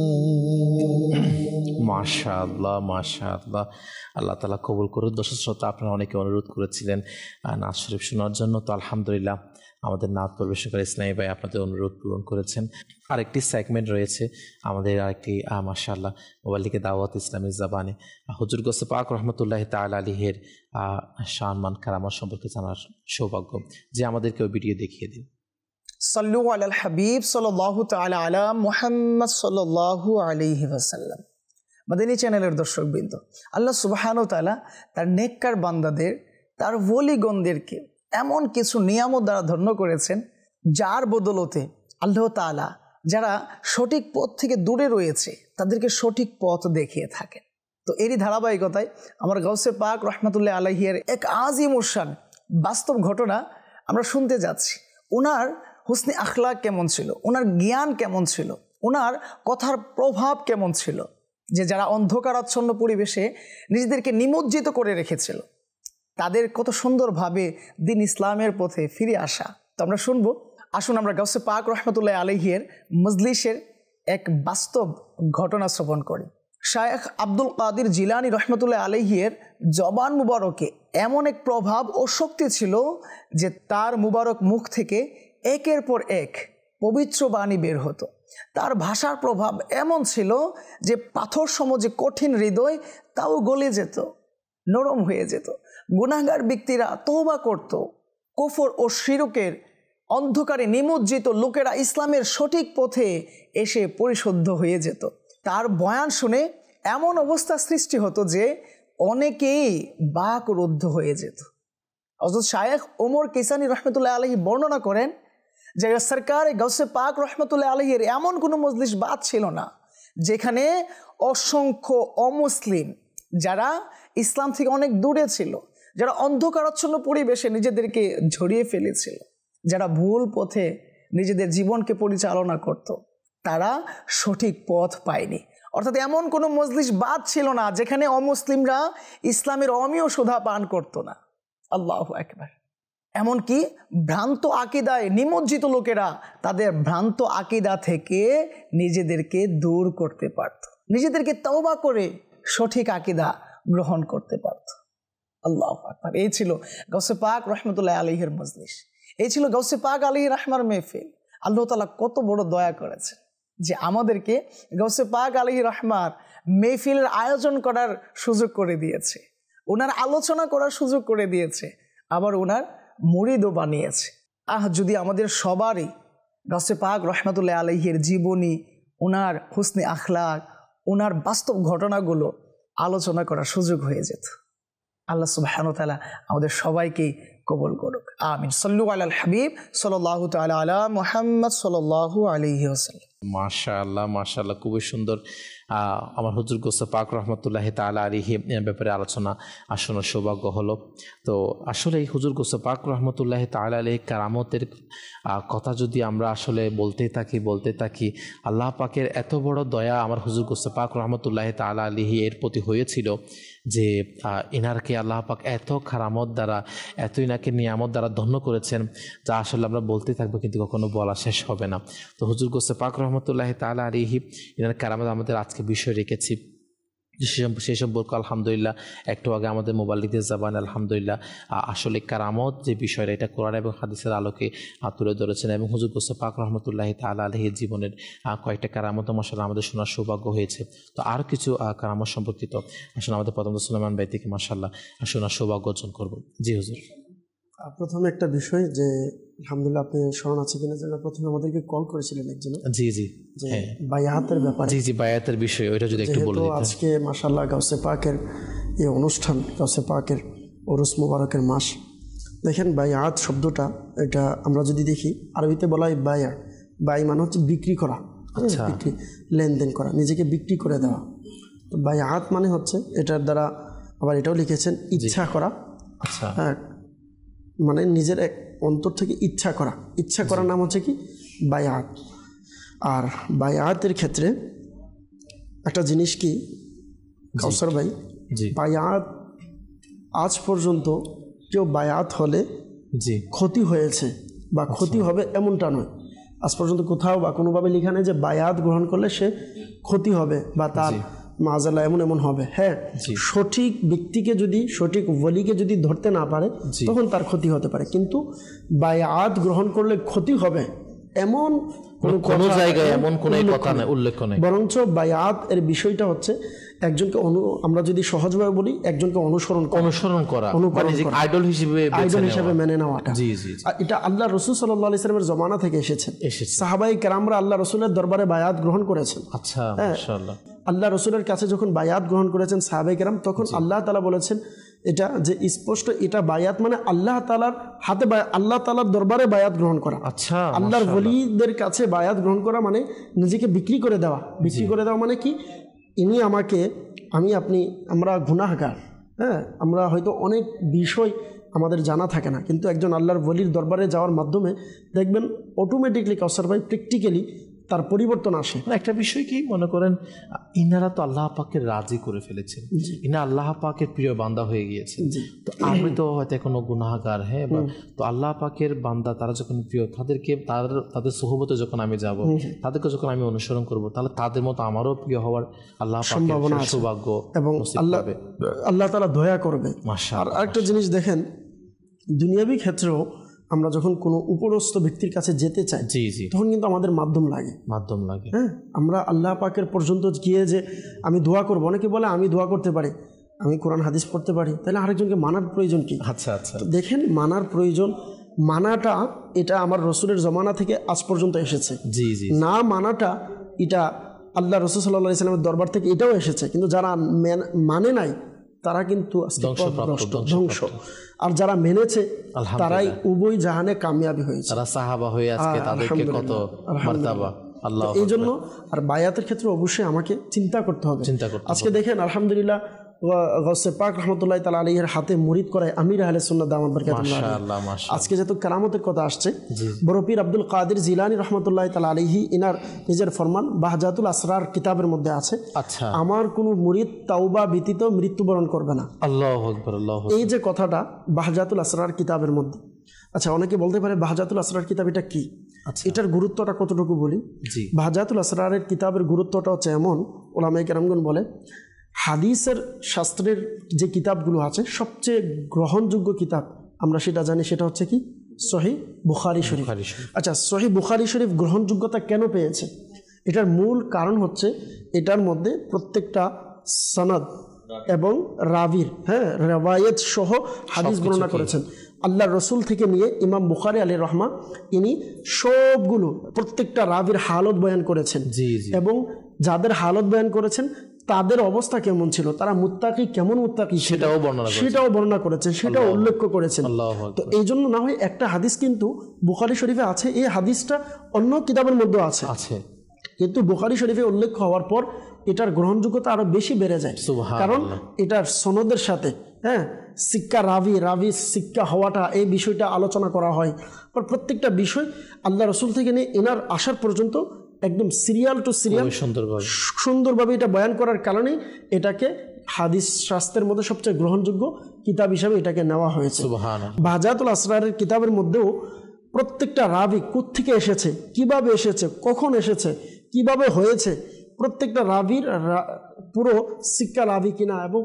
মাশাআল্লাহ মাশাআল্লাহ আল্লাহ তাআলা কবুল করুন। দর্শক শ্রোতা, আপনারা অনেকে অনুরোধ করেছিলেন নাত শরীফ শোনার জন্য, তো আলহামদুলিল্লাহ আমাদের নাত পরিবেশনকারী ইসলামী ভাই আপনাদের অনুরোধ পূরণ করেছেন। আরেকটি সেগমেন্ট রয়েছে আমাদের, আরেকটি মাশাআল্লাহ মোবাইলিকে দাওয়াত ইসলামী জাবানে হুজুর গোসে পাক রহমতুল্লাহ তাআলা আলাইহির শানমান কারামত সম্পর্কে জানার সৌভাগ্য, যে আমাদেরকে ওই ভিডিও দেখিয়ে দিন। সাল্লু আলাল হাবিব সাল্লাল্লাহু তাআলা আলা মুহাম্মদ সাল্লাল্লাহু আলাইহি ওয়াসাল্লাম। মাদানী চ্যানেলের দর্শকবৃন্দ, আল্লাহ সুবহানাহু ওয়া তাআলা তার নেককার বান্দাদের, তার ওলিগণদেরকে এমন কিছু নিয়ামত দ্বারা ধন্য করেছেন যার বদলতে আল্লাহ তাআলা যারা সঠিক পথ থেকে দূরে রয়েছে তাদেরকে সঠিক পথ দেখিয়ে থাকেন। তো এরই ধারাবাহিকতায় আমার গাউসে পাক রহমতুল্লাহ আলাইহির এক আজিম উরশান বাস্তব ঘটনা আমরা শুনতে যাচ্ছি। ওনার হুসনে আখলাক কেমন ছিল, ওনার জ্ঞান কেমন ছিল, ওনার কথার প্রভাব কেমন ছিল, যে যারা অন্ধকারাচ্ছন্ন পরিবেশে নিজেদেরকে নিমজ্জিত করে রেখেছিল তাদের কত সুন্দরভাবে দিন ইসলামের পথে ফিরে আসা। তো আমরা শুনবো, আসুন আমরা গাউসে পাক রহমতুল্লাহ আলাইহির মজলিসের এক বাস্তব ঘটনা শ্রবণ করি। শায়েখ আব্দুল কাদির জিলানী রহমতুল্লাহ আলাইহির জবান মুবারকে এমন এক প্রভাব ও শক্তি ছিল যে তার মুবারক মুখ থেকে একের পর এক পবিত্র বাণী বের হতো। তার ভাষার প্রভাব এমন ছিল যে পাথর সম যে কঠিন হৃদয় তাও গলে যেত, নরম হয়ে যেত। গুনাহগার ব্যক্তিরা তওবা করত, কুফর ও শিরকের অন্ধকারে নিমজ্জিত লোকেরা ইসলামের সঠিক পথে এসে পরিশুদ্ধ হয়ে যেত। তার বয়ান শুনে এমন অবস্থা সৃষ্টি হতো যে অনেকেই বাকরুদ্ধ হয়ে যেত। হযরত শায়েখ ওমর কিসানী রহমতুল্লাহ আলাইহি বর্ণনা করেন যে সরকার গাউসে পাক রহমতুল্লাহ আলাইহির এমন কোনো মজলিস বাদ ছিল না যেখানে অসংখ্য অমুসলিম, যারা ইসলাম থেকে অনেক দূরে ছিল, যারা অন্ধকারাচ্ছন্ন পরিবেশে নিজেদেরকে ঝরিয়ে ফেলেছিল, যারা ভুল পথে নিজেদের জীবনকে পরিচালনা করত, তারা সঠিক পথ পায়নি। অর্থাৎ এমন কোনো মজলিস বাদ ছিল না যেখানে অমুসলিমরা ইসলামের অমীয় সুধা পান করত না। আল্লাহু আকবার। এমনকি ভ্রান্ত আকিদায় নিমজ্জিত লোকেরা তাদের ভ্রান্ত আকিদা থেকে নিজেদেরকে দূর করতে পারত, নিজেদেরকে তওবা করে সঠিক আকিদা গ্রহণ করতে পারত। আল্লাহু আকবার। এই ছিল গাউসে পাক রহমতুল্লাহ আলাইহির মজলিস, এই ছিল গাউসে পাক আলাইহি রাহমার মেহফিল। আল্লাহ তাআলা কত বড় দয়া করেছেন যে আমাদেরকে গাউসে পাক আলাইহি রাহমার মেহফিলের আয়োজন করার সুযোগ করে দিয়েছে, ওনার আলোচনা করার সুযোগ করে দিয়েছে, আবার ওনার মুরিদও বানিয়েছে। যদি আমাদের সবারই গাউসে পাক রহমতুল্লাহ আলাইহির জীবনী, ওনার হুসনে আখলাক, ওনার বাস্তব ঘটনাগুলো আলোচনা করার সুযোগ হয়ে যেত। আল্লাহ সুবহানাহু ওয়া তাআলা আমাদের সবাইকে কবুল করুক, আমিন। সাল্লু আলাল হাবিব সাল্লাল্লাহু তাআলা আলা মুহাম্মদ সাল্লাল্লাহু আলাইহি ওয়াসাল্লাম। মাশাআল্লাহ, মাশাআল্লাহ, খুবই সুন্দর। আমার হুজুর গাউসে পাক রহমতুল্লাহি তাআলা আলাইহি ব্যাপারে আলোচনা শোনার সৌভাগ্য হলো। তো আসলে এই হুজুর গাউসে পাক রহমতুল্লাহি তাআলা আলাইহি কারামতের কথা যদি আমরা আসলে বলতে থাকি, আল্লাহ পাকের এত বড় দয়া আমার হুজুর গাউসে পাক রহমতুল্লাহি তাআলা আলাইহি এর প্রতি হয়েছিল যে ইনারকে আল্লাহ পাক এত কারামত দ্বারা, এত ইনাকে নিয়ামত দ্বারা ধন্য করেছেন যা আসলে আমরা বলতে থাকবো কিন্তু কখনো বলা শেষ হবে না। তো হুজুর গাউসে পাক রহমতুল্লাহি তাআলা আলাইহি ইনার কারামত আমাদের আজকে বিষয় রেখেছি, সেই সম্পর্কে আলহামদুলিল্লাহ একটু আগে আমাদের মোবাল্লিদের জাবান আলহামদুলিল্লাহ আসলে কারামত যে বিষয়টা এটা কোরআন এবং হাদিসের আলোকে তুলে ধরেছেন এবং হুজুর গাউসে পাক রহমতুল্লাহি তাআলা আলাইহির জীবনের কয়েকটা কারামত মাশাআল্লাহ আমাদের শোনার সৌভাগ্য হয়েছে। তো আর কিছু কারামত সম্পর্কিত আসলে আমাদের প্রথম সুলাইমান ভাই থেকে মাশাআল্লাহ শোনার সৌভাগ্য অর্জন করব। জি হুজুর। প্রথমে একটা বিষয় যে আলহামদুলিল্লাহ আপনি স্মরণ আছে কিনা যে প্রথমে আমাদেরকে কল করেছিলেন একজন, জি জি, যে বায়াতের ব্যাপারে, জি জি, বায়াতের বিষয় ওইটা যদি একটু বলে দিতেন। আজকে মাশাআল্লাহ গাউসে পাকের এই অনুষ্ঠান, গাউসে পাকের উরুস মুবারকের মাস। দেখেন বায়াত শব্দটা, এটা আমরা যদি দেখি আরবিতে বলা হয় বায়া, বাই মানে হচ্ছে বিক্রি করা, বিক্রি, লেনদেন করা, নিজেকে বিক্রি করে দেওয়া। তো বায়াত মানে হচ্ছে এটার দ্বারা আবার এটাও লিখেছেন ইচ্ছা করা। আচ্ছা, হ্যাঁ, মানে নিজের এক অন্তর থেকে ইচ্ছা করা, ইচ্ছা করার নাম হচ্ছে কি বায়াত। আর বায়াতের ক্ষেত্রে একটা জিনিস কি কাউসার ভাই, বায়াত আজ পর্যন্ত কেউ বায়াত হলে ক্ষতি হয়েছে বা ক্ষতি হবে এমনটা নয়। আজ পর্যন্ত কোথাও বা কোনোভাবে লেখা নেই যে বায়াত গ্রহণ করলে সে ক্ষতি হবে বা তার মাজালা এমন হবে। হ্যাঁ, সঠিক ব্যক্তিকে যদি, সঠিক ওয়ালিকে যদি ধরতে না পারে তখন তার ক্ষতি হতে পারে, কিন্তু বায়াত গ্রহণ করলে ক্ষতি হবে এমন কোনো জায়গায় এমন কোনো কথা নেই, উল্লেখ নেই। বরঞ্চ বায়াত এর বিষয়টা হচ্ছে একজনকে আমরা যদি সহজভাবে বলি, একজনকে অনুসরণ করা, আইডল হিসেবে মেনে নেওয়াটা। এটা আল্লাহ রাসূল সাল্লাল্লাহু আলাইহি ওয়াসাল্লামের জমানা থেকে এসেছে। সাহাবায়ে কেরামরা আল্লাহ রাসূলের দরবারে বায়াত গ্রহণ করেছেন। আচ্ছা, মাশাআল্লাহ। আল্লাহ রাসূলের কাছে যখন বায়াত গ্রহণ করেছেন সাহাবায়ে কেরাম, তখন আল্লাহ তাআলা বলেছেন এটা যে স্পষ্ট, এটা বায়াত মানে আল্লাহ তাআলার হাতে, আল্লাহ তাআলার দরবারে বায়াত গ্রহণ করা। আচ্ছা, আল্লাহর ওলিদের কাছে বায়াত গ্রহণ করা মানে নিজেকে বিক্রি করে দেওয়া। বিক্রি করে দেওয়া মানে কি, ইনি আমাকে, আমরা গুনাহগার, হ্যাঁ, আমরা হয়তো অনেক বিষয় আমাদের জানা থাকে না, কিন্তু একজন আল্লাহর ওলির দরবারে যাওয়ার মাধ্যমে দেখবেন অটোমেটিকলি কাউসার ভাই প্র্যাকটিক্যালি তার পরিবর্তন আসে। একটা বিষয় কি মনে করেন, ইনারা তো আল্লাহ পাকের রাজি করে ফেলেছেন, ইনা আল্লাহ পাকের প্রিয় বান্দা হয়ে গিয়েছে। তো আমি তো হয়তো এখনো গুনাহগার, হ্যাঁ, তো আল্লাহ পাকের বান্দা তারা যখন প্রিয়, তাদেরকে তাদের সোহবতে যখন আমি যাব, তাদেরকে যখন আমি অনুসরণ করব, তাহলে তাদের মতো আমারও প্রিয় হওয়ার আল্লাহ পাকের সৌভাগ্য এবং আল্লাহ তাআলা দয়া করবে। আর আরেকটা জিনিস দেখেন, দুনিয়াবি ক্ষেত্রেও আমরা যখন কোনো উপরস্থ ব্যক্তির কাছে যেতে চাই, তখন কিন্তু আমাদের মাধ্যম লাগে। হ্যাঁ, আমরা আল্লাহ পাকের পর্যন্ত গিয়ে যে আমি দোয়া করবো, অনেকে বলে আমি দোয়া করতে পারি, আমি কোরআন হাদিস পড়তে পারি, তাহলে আরেকজনকে মানার প্রয়োজন কি? আচ্ছা, দেখেন, মানার প্রয়োজন, মানাটা এটা আমার রসুলের জমানা থেকে আজ পর্যন্ত এসেছে। না মানাটা এটা আল্লাহ রসুল সাল্লাল্লাহু আলাইহি ওয়াসাল্লামের দরবার থেকে এটাও এসেছে, কিন্তু যারা মানে নাই তারা কিন্তু ধ্বংস, আর যারা মেনেছে তারাই উভয় জাহানে কামিয়াবি হয়েছে, তারা সাহাবা হয়ে আজকে তাদেরকে কত মারতাবা। আল্লাহ এই জন্য আর বায়াতের ক্ষেত্রে অবশ্যই আমাকে চিন্তা করতে হবে। আজকে দেখেন, আলহামদুলিল্লাহ, গাউসে পাক রাহমাতুল্লাহি তাআলা আলাইহির হাতে মুরিদ করায় আমির আহলে সুন্নাত দামাত বরকাতুল্লাহ। আজকে যেহেতু কেরামতের কথা আসছে, বড় পীর আব্দুল কাদের জিলানী রাহমাতুল্লাহি তাআলা আলাইহি ইনার নিজের ফরমান বাহজাতুল আসরার কিতাবের মধ্যে আছে, আমার কোনো মুরিদ তাওবা ব্যতীত মৃত্যুবরণ করবে না। আল্লাহু আকবার, আল্লাহু আকবার। এই যে কথাটা বাহজাতুল আসরার কিতাবের মধ্যে। আচ্ছা, অনেকে বলতে পারে বাহজাতুল আসরার কিতাব এটা কি, এটার গুরুত্বটা কতটুকু বলি। বাহজাতুল আসরারের কিতাবের গুরুত্বটা হচ্ছে এমন, ওলামায়ে কেরামগণ বলে হাদিসের শাস্ত্রের যে কিতাবগুলো আছে সবচেয়ে গ্রহণযোগ্য কিতাব আমরা সেটা জানি, সেটা হচ্ছে কি সহিহ বুখারী শরীফ। আচ্ছা, সহিহ বুখারী শরীফ গ্রহণযোগ্যতা কেন পেয়েছে? এটার মূল কারণ হচ্ছে এটার মধ্যে প্রত্যেকটা সনদ এবং রাবির রেওয়ায়েত সহ হাদিস বর্ণনা করেছেন। আল্লাহ রসুল থেকে নিয়ে ইমাম বুখারী আলাইহির রহমা ইনি সবগুলো প্রত্যেকটা রাবির হালত বয়ান করেছেন, এবং যাদের হালত বয়ান করেছেন তাদের অবস্থা কেমন ছিল, তারা মুত্তাকি কেমন মুত্তাকি সেটাও বর্ণনা করেছেন, সেটাও উল্লেখ করেছেন। তো এই জন্য না হয় একটা হাদিস কিন্তু বুখারী শরীফে আছে, এই হাদিসটা অন্য কিতাবের মধ্যে আছে, কিন্তু বুখারী শরীফে উল্লেখ হওয়ার পর এটার গ্রহণযোগ্যতা আরো বেশি বেড়ে যায়, কারণ এটার সনদের সাথে সিক্কা রাবি সিক্কা হওয়াটা, এই বিষয়টা আলোচনা করা হয়। প্রত্যেকটা বিষয় আল্লাহ রসুল থেকে নিয়ে এনার আসার পর্যন্ত একদম সিরিয়াল টু সিরিয়াল সুন্দরভাবে এটা বয়ান করার কারণে এটাকে হাদিস শাস্ত্রের মধ্যে সবচেয়ে গ্রহণযোগ্য কিতাব হিসাবে এটাকে নেওয়া হয়েছে। বাহজাতুল আসরারের কিতাবের মধ্যেও প্রত্যেকটা রাবি কোত্থেকে এসেছে, কিভাবে এসেছে, কখন এসেছে, কিভাবে হয়েছে, প্রত্যেকটা রাবির পুরো সিক্কা রাবি কিনা, এবং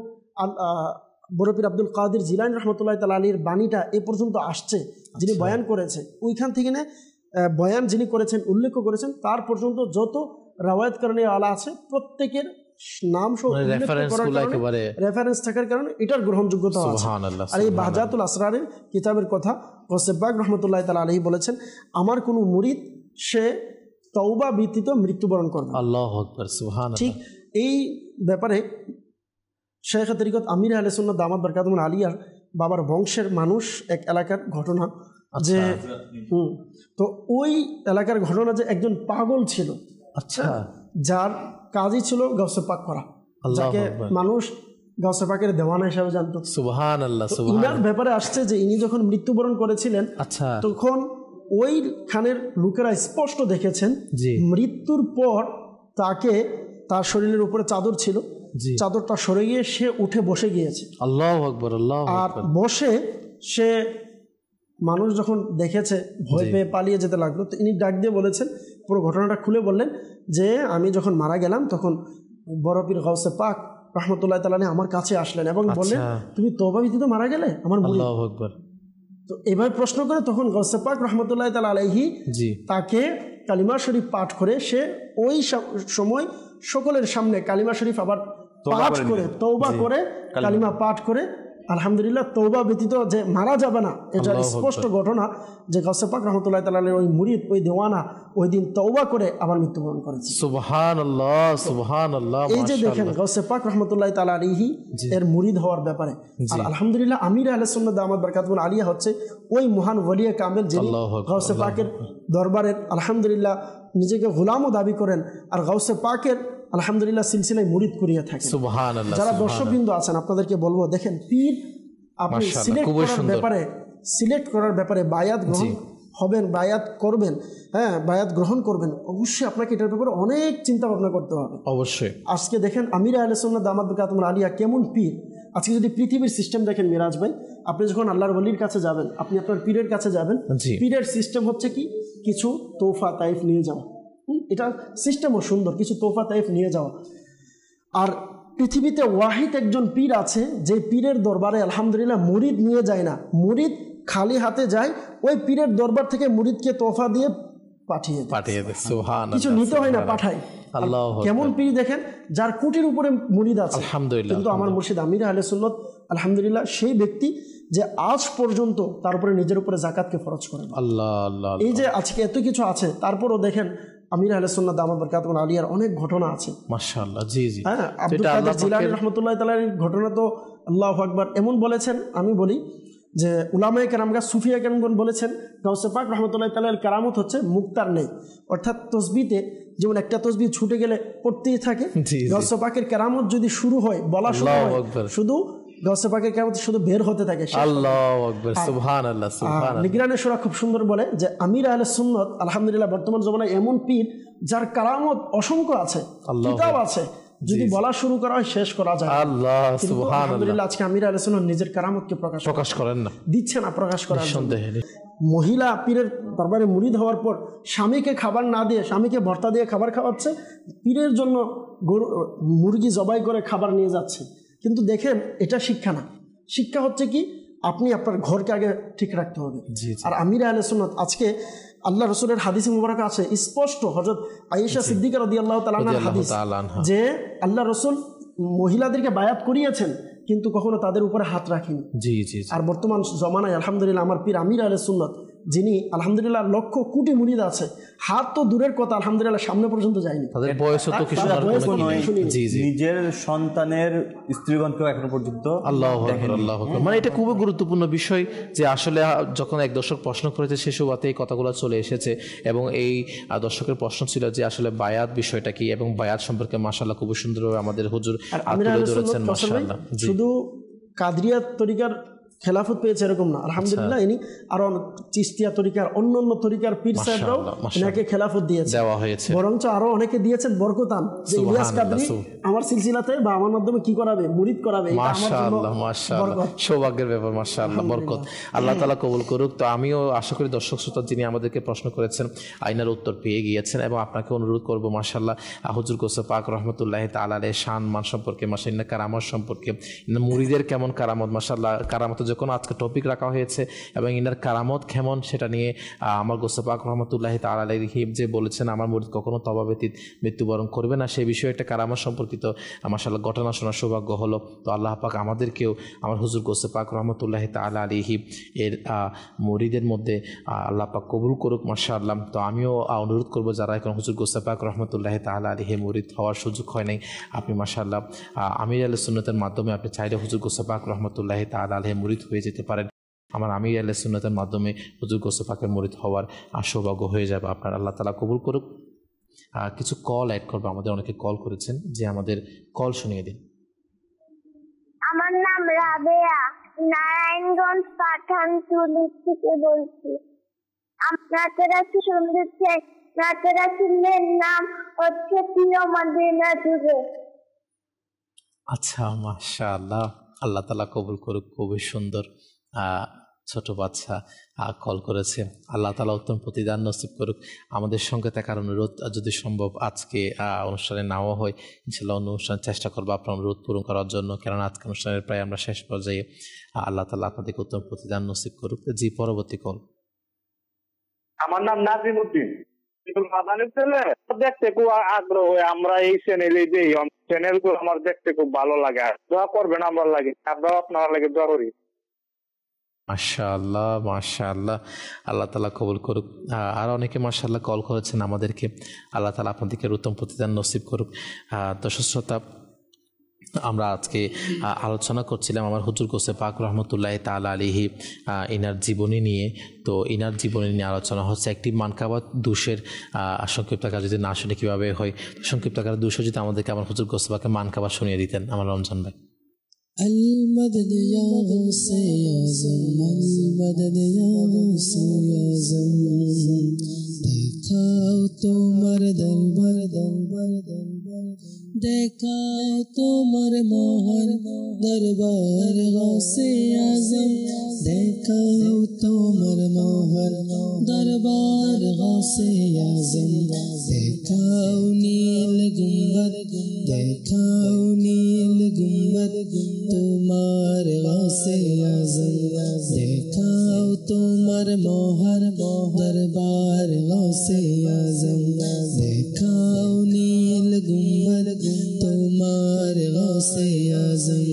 বড় পীর আব্দুল কাদের জিলানী রাহমাতুল্লাহি তাআলা আলাইহির বাণীটা এ পর্যন্ত আসছে, যিনি বয়ান করেছে, ওইখান থেকে না বয়ান যিনি করেছেন, উল্লেখ করেছেন, তার পর্যন্ত যত রাওয়ায়াত কারণে আলা আছে প্রত্যেকের নাম সহ রেফারেন্স থাকার কারণে এটার গ্রহণযোগ্যতা আছে। আর এই বাহজাতুল আসরারের কিতাবের কথা গাউসে পাক রাহমাতুল্লাহি তাআলা আলাইহি বলেছেন, আমার কোনো মুরিদ সে তওবা ব্যতীত মৃত্যুবরণ করবে। আল্লাহু আকবার, সুবহানাল্লাহ। ঠিক এই ব্যাপারে শেখ তরিকত আমির আহলে সুন্নাত দামাত বরকাতুহুল আলিয়ার বাবার বংশের মানুষ এক এলাকার ঘটনা, যে তো ওই এলাকার ঘটনা যে একজন পাগল ছিল, আচ্ছা, যার কাজই ছিল গাউসে পাক করা, যাকে মানুষ গাউসে পাকের দেওয়ানা হিসাবে জানতো। সুবহানাল্লাহ, সুবহানাল্লাহ। ইনার ব্যাপারে আসছে যে ইনি যখন মৃত্যুবরণ করেছিলেন, আচ্ছা, তখন ওই খানের লোকেরা স্পষ্ট দেখেছেন মৃত্যুর পর তাকে, তার শরীরের উপরে চাদর ছিল, চাদরটা সরে গিয়ে সে উঠে বসে গিয়েছে। আল্লাহু আকবার, আল্লাহু আকবার। আর বসে সে, মানুষ যখন দেখেছে ভয় পেয়ে পালিয়ে যেতে লাগলো, তো ইনি ডাক দিয়ে বলেছেন, পুরো ঘটনাটা খুলে বললেন যে আমি যখন মারা গেলাম তখন বড় পীর গাউসে পাক রাহমাতুল্লাহি তাআলা আমার কাছে আসলেন এবং বললেন, তুমি তওবা ব্যতীত মারা গেলে আমার মুরিদ। আল্লাহু আকবার। তো এভাবে প্রশ্ন করে তখন গাউসে পাক রাহমাতুল্লাহি তাআলা আলাইহি তাকে কালিমা শরীফ পাঠ করে, সে ওই সময় সকলের সামনে কালিমা শরীফ আবার পাঠ করে তওবা করে কালিমা পাঠ করে আলহামদুলিল্লাহ তওবা ব্যতীত যে মারা যাবে না, এটা স্পষ্ট ঘটনা যে গাউসে পাক রাহমাতুল্লাহি তাআলা আলাইহির ওই মুরিদ, ওই দেওয়ানা ওই দিন তওবা করে আবার মৃত্যুবরণ করেছে। সুবহানাল্লাহ, সুবহানাল্লাহ। এই যে দেখেন গাউসে পাক রাহমাতুল্লাহি তাআলা আলাইহি এর মুরিদ হওয়ার ব্যাপারে। আর আলহামদুলিল্লাহ আমির আহলে সুন্নাত দামাত বরকাতুহুল আলিয়া হচ্ছে ওই মহান ওলিয়ে কামেল যিনি গাউসে পাকের দরবারের আলহামদুলিল্লাহ নিজেকে গোলামও দাবি করেন, আর গাউসে পাকের আলহামদুলিল্লাহ সিলসিলায় মুরিদ করিয়া থাকে। সুবহানাল্লাহ। যারা দর্শকবৃন্দ আছেন আপনাদেরকে বলবো, দেখেন পীর আপনি সিলেক্ট করার ব্যাপারে বায়াত গ্রহণ হবেন, বায়াত করবেন, হ্যাঁ বায়াত গ্রহণ করবেন, অবশ্যই আপনাকে এটার ব্যাপারে অনেক চিন্তা ভাবনা করতে হবে। অবশ্যই। আজকে দেখেন আমির আহলে সুন্নাত দামাত বরকাতুহুল আলিয়া কেমন পীর। আজকে যদি পৃথিবীর সিস্টেম দেখেন মিরাজ ভাই, আপনি যখন আল্লাহর ওলির কাছে যাবেন, আপনি আপনার পীরের কাছে যাবেন, পীরের সিস্টেম হচ্ছে কি কিছু তোফা তাইফ নিয়ে যাওয়া। এটা সিস্টেমও সুন্দর, কিছু তোফা তাইফ নিয়ে যাওয়া। আর পৃথিবীতে ওয়াহিদ একজন পীর আছে যে পীরের দরবারে আলহামদুলিল্লাহ মুরিদ নিয়ে যায় না, মুরিদ খালি হাতে যায়, ওই পীরের দরবার থেকে মুরিদকে তোফা দিয়ে পাঠিয়ে দেয়। সুবহানাল্লাহ, কিছু নিতে হয় না, পাঠায়। কেমন পীর দেখেন, যার কোটির উপরে মুরিদ আছে আলহামদুলিল্লাহ। কিন্তু আমার মুর্শিদ আমির আহলে সুন্নাত আলহামদুলিল্লাহ সেই ব্যক্তি যে আজ পর্যন্ত তার উপরে নিজের উপরে যাকাতকে ফরজ করেন। আল্লাহ, এই যে আজকে এত কিছু আছে, তারপরও দেখেন আমির আহলে সুন্নাত দামাত বরকাতুহুল আলিয়ার অনেক ঘটনা আছে মাশাআল্লাহ। জি জি, হ্যাঁ, আব্দুল কাদের জিলানী রাহমাতুল্লাহি তাআলার ঘটনা তো আল্লাহু আকবার। এমন বলেছেন, আমি বলি যে উলামায়ে কেরামগণ, সুফিয়া কেরামগণ বলেছেন গাউসে পাক রাহমাতুল্লাহি তাআলার কারামত হচ্ছে মুক্তার নেই, অর্থাৎ তসবিতে যেমন একটা তসবিহ ছুটে গেলে পড়তেই থাকে, গাউসে পাকের কারামত যদি শুরু হয়, বলা শুরু হয়, শুধু গাউসে পাকের কারামত শুধু বের হতে থাকে। আল্লাহু আকবার, সুবহানাল্লাহ, সুবহানাল্লাহ। নিগরানে সূরা খুব সুন্দর বলে যে আমির আহলে সুন্নাত আলহামদুলিল্লাহ বর্তমান জমানায় এমন পীর যার কারামত অসংখ্য আছে, কিতাব আছে, যদি বলা শুরু করা হয় শেষ করা যায়। আল্লাহ সুবহানাল্লাহ। আলহামদুলিল্লাহ আজকে আমির আহলে সুন্নাত নিজের কারামতকে প্রকাশ করেন না, দিচ্ছে না প্রকাশ করার জন্য। মহিলা পীরের দরবারে মুরিদ হওয়ার পর স্বামীকে খাবার না দিয়ে, স্বামীকে ভর্তা দিয়ে খাবার খাওয়াচ্ছে, পীরের জন্য মুরগি জবাই করে খাবার নিয়ে যাচ্ছে। কিন্তু দেখেন এটা শিক্ষা না, শিক্ষা হচ্ছে কি আপনি আপনার ঘরকে আগে ঠিক রাখতে হবে। আর আমির আহলে সুন্নাত আজকে আল্লাহ রসুলের হাদিসে মুবারক আছে স্পষ্ট, হযরত আয়েশা সিদ্দিকা রাদিয়াল্লাহু তাআলা আনহার হাদিস, যে আল্লাহ রসুল মহিলাদেরকে বায়াত করিয়েছেন কিন্তু কখনো তাদের উপরে হাত রাখেনি। জি জি। আর বর্তমান জমানায় আলহামদুলিল্লাহ আমার পীর আমির আহলে সুন্নাত, যিনি আলহামদুলিল্লাহ লক্ষ কোটি মুরিদ আছে, হাত তো দূরের কথা আলহামদুলিল্লাহ সামনে পর্যন্ত যায়নি, তাদের বয়স তো কিছু নিজের সন্তানের স্ত্রীগণকেও এখনো পর্যন্ত। আল্লাহু আকবার, আল্লাহু আকবার। মানে এটা খুবই গুরুত্বপূর্ণ বিষয় যে আসলে যখন এক দর্শক প্রশ্ন করেছে সে সুবাদে এই কথাগুলো চলে এসেছে, এবং এই দর্শকের প্রশ্ন ছিল যে আসলে বায়াত বিষয়টা কি, এবং বায়াত সম্পর্কে মাশাআল্লাহ খুব সুন্দরভাবে আমাদের হুজুর তুলে ধরেছেন মাশাআল্লাহ। শুধু কাদরিয়া তরিকার খেলাফত পেয়েছে এরকম না, আলহামদুলিল্লাহ ইনি আরো চিশতিয়া তরিকার অন্যান্য তরিকার পীর সাহেবরাও ইনাকে খেলাফত দিয়েছে, দেওয়া হয়েছে, বরঞ্চ আরো অনেকে দিয়েছেন বরকতান, যে ইলিয়াস কাদরি আমার সিলসিলাতে বা আমার মাধ্যমে কি করাবে, মুরিদ করাবে। মাশাআল্লাহ, মাশাআল্লাহ, সৌভাগ্যের ব্যাপার, মাশাআল্লাহ, বরকত। আল্লাহ তাআলা কবুল করুক। তো আমিও আশা করি দর্শক শ্রোতা যিনি আমাদেরকে প্রশ্ন করেছেন আইনার উত্তর পেয়ে গিয়েছেন, এবং আপনাকে অনুরোধ করবো মাশাআল্লাহ হুজুর গোসে পাক রহমতুল্লাহি তাআলা আলাইহি শান মান সম্পর্কে, মাশাআল্লাহ কারামত সম্পর্কে, মুরিদের কেমন কারামত, মাশাআল্লাহ কারামত যখন আজকে টপিক রাখা হয়েছে এবং ইনার কারামত কেমন সেটা নিয়ে আমার গোসে পাক রহমতুল্লাহি তাআলা আলাইহি যে বলেছেন আমার মুরিদ কখনো তওবা ব্যতীত মৃত্যুবরণ করবে না, সেই বিষয়ে একটা কারামত সম্পর্কিত মাশাআল্লাহ ঘটনা শোনার সৌভাগ্য হলো। তো আল্লাহ পাক আমাদেরকেও আমার হুজুর গোসে পাক রহমতুল্লাহি তাআলা আলাইহি এর মুরিদের মধ্যে আল্লাহ পাক কবুল করুক মাশাআল্লাহ। তো আমিও অনুরোধ করব যারা এখন হুজুর গোসে পাক রহমতুল্লাহি তাআলা আলাইহি মুরিদ হওয়ার সুযোগ হয় নাই, আপনি মাশাআল্লাহ আমির আহলে সুন্নাতের মাধ্যমে আপনি চাইলে হুজুর গোসে পাক রহমতুল্লাহি তাআলা আলাইহি মুরিদ হয়ে যেতে পারেন। আমার আমির আহলে সুন্নাতের মাধ্যমে হুজুর গোসে পাকের মুরিদ হওয়ার সৌভাগ্য হয়ে যাবে আপনার। আল্লাহ তাআলা কবুল করুক। কিছু কল অ্যাড করবো, আমাদের অনেকে কল করেছেন, যে আমাদের কল শুনিয়ে দিন। আমার নাম রাবেয়া, নারায়ণগঞ্জ পাঠানটুলি থেকে বলছি। আপনাদের কাছে শুনতে চাই, আপনাদের রাসূলের নাম হচ্ছে প্রিয় মদিনা যুগে। আচ্ছা, মাশাআল্লাহ, আল্লাহ তাআলা কবুল করুক। খুবই সুন্দর ছোট বাচ্চা কল করেছে। আল্লাহ তাআলা উত্তম প্রতিদান নসিব করুক। আমাদের সঙ্গে থাকার অনুরোধ, যদি সম্ভব আজকে অনুষ্ঠানে নাও হয় ইনশাআল্লাহ অনুষ্ঠান চেষ্টা করবো আপনার অনুরোধ পূরণ করার জন্য, কেননা আজকে অনুষ্ঠানের প্রায় আমরা শেষ পর্যায়ে। আল্লাহ তাআলা আপনাদেরকে উত্তম প্রতিদান নসিব করুক। জি, পরবর্তী কল। আমার নাম নাজিম উদ্দিন, দেখতে খুব আগ্রহ হয়। আমরা এই চ্যানেলে যে চ্যানেলগুলো আমার দেখতে খুব ভালো লাগে, দোয়া করবেন আমার লাগে, আমরাও আপনার লাগে দোয়া করি। মাশাআল্লাহ, মাশাআল্লাহ, আল্লাহ তাআলা কবুল করুক। আর অনেকে মাশাআল্লাহ কল করেছেন আমাদেরকে, আল্লাহ তাআলা আপনাদেরকে উত্তম প্রতিদান নসিব করুক। দর্শক শ্রোতা, আমরা আজকে আলোচনা করছিলাম আমার হুজুর গোসে পাক রহমতুল্লাহি তাআলা আলাইহি ইনার জীবনী নিয়ে। তো ইনার জীবনী নিয়ে আলোচনা হচ্ছে একটি মানকাবাত দুশের সংক্ষিপ্ত আকার যদি না শুনে কীভাবে হয়, সংক্ষিপ্ত আকার দুশো যদি আমাদেরকে আমার হুজুর গোসে পাকে মানকাবাত শুনিয়ে দিতেন আমার রমজান ভাই। المدد يا غوث يا زمان، المدد يا غوث يا زمان. দেখাও তোমার মহান দরবার গাউসে আজম দেখাও তোমার মহান দরবার গাউসে আজম দেখাও নীল গুম্বদ দেখাও নীল গুম্বদ তোমার গাউসে আজম দেখাও তোমার মহান দরবার গাউসে আজম দেখাও নীল গুম্বদ তোমার গাউসে আজম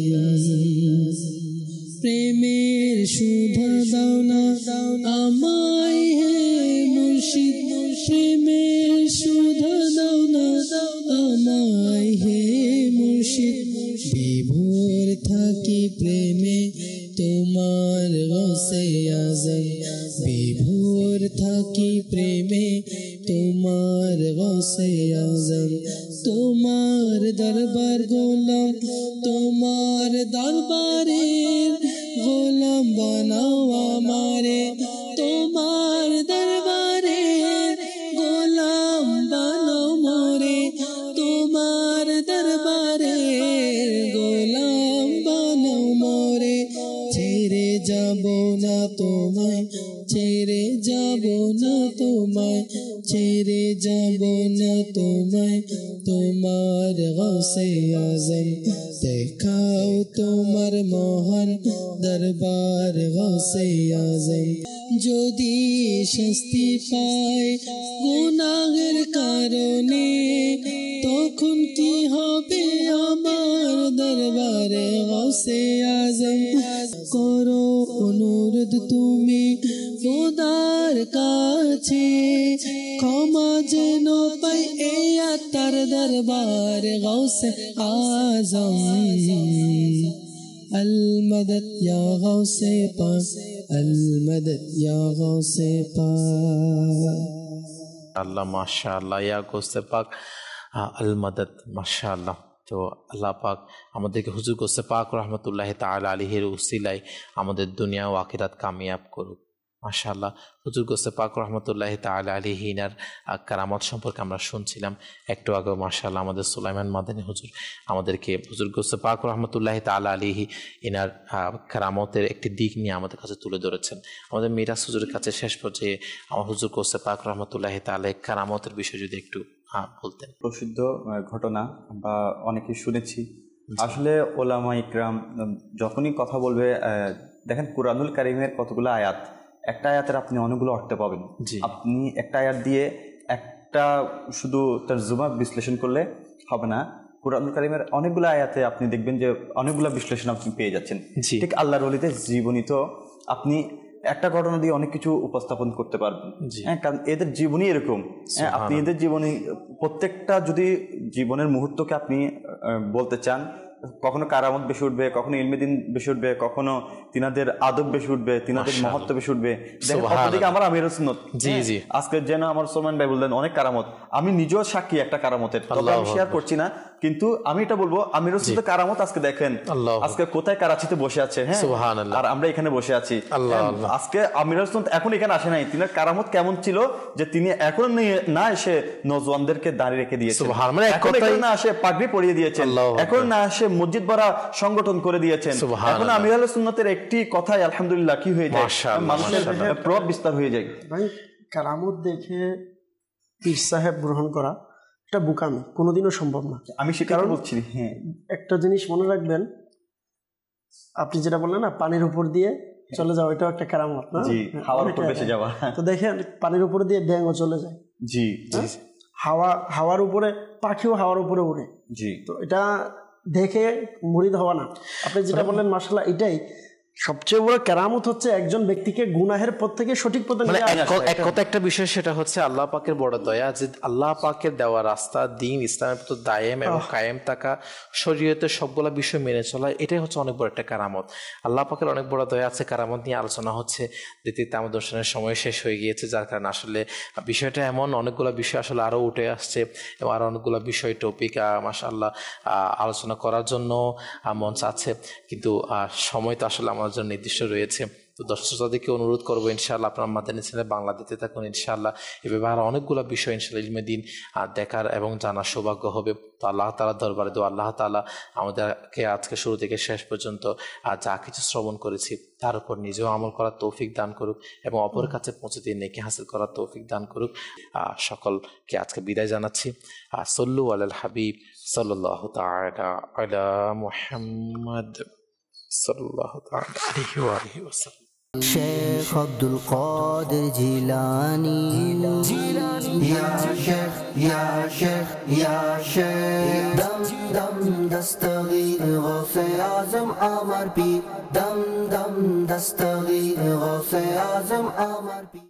প্রেমের সুধা দাও না আমায় হে মুর্শিদ প্রেমের সুধা দাও না আমায় হে মুর্শিদ বিভোর থাকি প্রেমে তোমার গাউসে আজম বিভোর থাকি প্রেমে তোমার গাউসে আজম তোমার দরবার গোলাম তোমার দরবারের গোলাম বানাও আমারে তোমার দরবারের গোলাম বানাও মোরে তোমার দরবারের গোলাম বানাও মোরে ছেড়ে যাব না তোমায় ছেড়ে যাব না তোমায় ছেড়ে যাব না তোমায় তোমার গাউসে আজম দেখাও তোমার মহান দরবার গাউসে আজম যদি শাস্তি পায় গুনাহের কারণে তখন কি হবে আমার দরবারে গাউসে আজম করো অনুরোধ তুমি খোদার কাছে ক্ষমা যেন পাই এই আত্মার দরবার গাউসে আজম المدد يا غوث پاک المدد يا غوث پاک আল্লাহ মাশাআল্লাহ ইয়া গোসে পাক আল মাদাদ মাশাআল্লাহ। তো আল্লাহ পাক আমাদেরকে হুজুর গোসে পাক রহমতুল্লাহ তাআলা আলাইহির উসিলায় আমাদের দুনিয়া ও আখিরাত কামিয়াব করুক মাশাআল্লাহ। হুজুর গোসে পাক রহমতুল্লাহ তাআলা আলাইহি ইনার কারামত সম্পর্কে আমরা শুনছিলাম একটু আগে মাশাআল্লাহ। আমাদের সুলাইমান মাদানী হুজুর আমাদেরকে হুজুর গোসে পাক রহমতুল্লাহ তাআলা আলাইহি ইনার কারামতের একটি দিক নিয়ে আমাদের কাছে তুলে ধরেছেন। আমাদের মিরাজ হুজুরের কাছে শেষ পর্যায়ে আমার হুজুর গোসে পাক রহমতুল্লাহ তাআলা কারামতের বিষয়ে যদি একটু বলতেন। প্রসিদ্ধ ঘটনা বা অনেকে শুনেছি আসলে ওলামা ইকরাম যখনই কথা বলবে দেখেন কুরআনুল কারীমের কতগুলো আয়াত, একটা আয়াতের আপনি অনেকগুলো অর্থ পাবেন। আপনি একটা আয়াত দিয়ে একটা শুধু তারজুমা বিশ্লেষণ করলে হবে না, কুরআনুল কারীমের অনেকগুলো আয়াতে আপনি দেখবেন যে অনেকগুলো বিশ্লেষণ আপনি পেয়ে যাচ্ছেন। ঠিক আল্লাহর ওলিদের জীবনী তো আপনি একটা ঘটনা দিয়ে অনেক কিছু উপস্থাপন করতে পারবেন, কারণ এদের জীবনী এরকম। আপনি এদের জীবনী প্রত্যেকটা যদি জীবনের মুহূর্তকে আপনি বলতে চান, কখনো কারামত বেশি উঠবে, কখনো ইলমেদিন বেশি উঠবে, কখনো তিনাদের আদব বেশি উঠবে, তিনাদের মহত্ব বেশি উঠবে। আমার আমিরুল সুন্নত আজকে যেন আমার সোলমান ভাই বললেন অনেক কারামত, আমি নিজেও সাক্ষী একটা কারামতের, তবে আমি শেয়ার করছি না, কিন্তু আমি এটা বলবো আমিরুল সুন্নত কারামত আজকে দেখেন আজকে কোথায় কারাচিতে বসে আছে, হ্যাঁ, আর আমরা এখানে বসে আছি। আজকে আমিরুল সুন্নত এখন এখানে আসে নাই, তিনার কারামত কেমন ছিল যে তিনি এখন না এসে নজওয়ানদেরকে দাঁড়িয়ে রেখে দিয়েছেন, এখন না আসে পাগড়ি পরিয়ে দিয়েছেন, এখন না আসে মসজিদ ভরা সংগঠন করে দিয়েছেন। এখন আমিরুল সুন্নতের একটি কথাই আলহামদুলিল্লাহ কি হয়ে যায়, মানুষের প্রভাব বিস্তার হয়ে যায়। ভাই কারামত দেখে পীর সাহেব গ্রহণ করা এটা বোকামি, কোনোদিনও সম্ভব না। আমি সেটা বলছি। হ্যাঁ, একটা জিনিস মনে রাখবেন, আপনি যেটা বললেন না পানির উপর দিয়ে চলে যাওয়া, এটাও একটা কারামত না, হাওয়ার উপর ভেসে যাওয়া। তো দেখেন পানির উপর দিয়ে ব্যাঙও চলে যায়, জি, হাওয়ার উপরে পাখিও হাওয়ার উপরে উড়ে, জি। তো এটা দেখে মুরিদ হওয়া না, আপনি যেটা বললেন মাশাআল্লাহ, এটাই সবচেয়ে বড় কেরামত হচ্ছে একজন ব্যক্তিকে গুনাহের পথ থেকে সঠিক পথে নিয়ে আসা। এক কথা একটা বিষয় সেটা হচ্ছে আল্লাহ পাকের বড় দয়া যে আল্লাহ পাকের দেওয়া রাস্তা দিন ইসলামের প্রতি দায়েম এবং কায়েম থাকা, শরীয়তের সবগুলা বিষয় মেনে চলা, এটাই হচ্ছে অনেক বড় একটা কারামত। আল্লাহ পাকের অনেক বড় দয়া আছে। কারামত নিয়ে আলোচনা হচ্ছে, দ্বিতীয়তে আমাদের অনুষ্ঠানের সময় শেষ হয়ে গিয়েছে, যার কারণে আসলে বিষয়টা এমন অনেকগুলো বিষয় আসলে আরও উঠে আসছে এবং আরও অনেকগুলো বিষয় টপিক মাশাআল্লাহ আলোচনা করার জন্য মন চাচ্ছে, কিন্তু সময় তো আসলে আমার জন্য নির্দিষ্ট রয়েছে। তো দর্শকদেরকে অনুরোধ করবো ইনশাআল্লাহ আপনার মাদানী চ্যানেলে বাংলা দিতে থাকুন ইনশাআল্লাহ। এভাবে আরো অনেকগুলো বিষয় ইনশাআল্লাহ ইলমে দিন দেখার এবং জানার সৌভাগ্য হবে। তো আল্লাহ তাআলার দরবারে দোয়া আল্লাহ তাআলা আমাদেরকে আজকে শুরু থেকে শেষ পর্যন্ত যা কিছু শ্রবণ করেছি তার উপর নিজেও আমল করার তৌফিক দান করুক এবং অপরের কাছে পৌঁছে দিয়ে নেকি হাসিল করার তৌফিক দান করুক। সকলকে আজকে বিদায় জানাচ্ছি। সল্লু আলাল হাবিব সাল্লাল্লাহু তাআলা আলা মুহাম্মদ সাল্লাল্লাহু তাআলা আলাইহি ওয়া আলিহি ওয়াসাল্লাম। শেখ আব্দুল কাদের জিলানী ইয়া শেখ ইয়া শেখ ইয়া শেখ দম দম দস্তগীর গৌসে আজম আমার পীর দম দম দস্তগীর গৌসে আজম আমার পীর।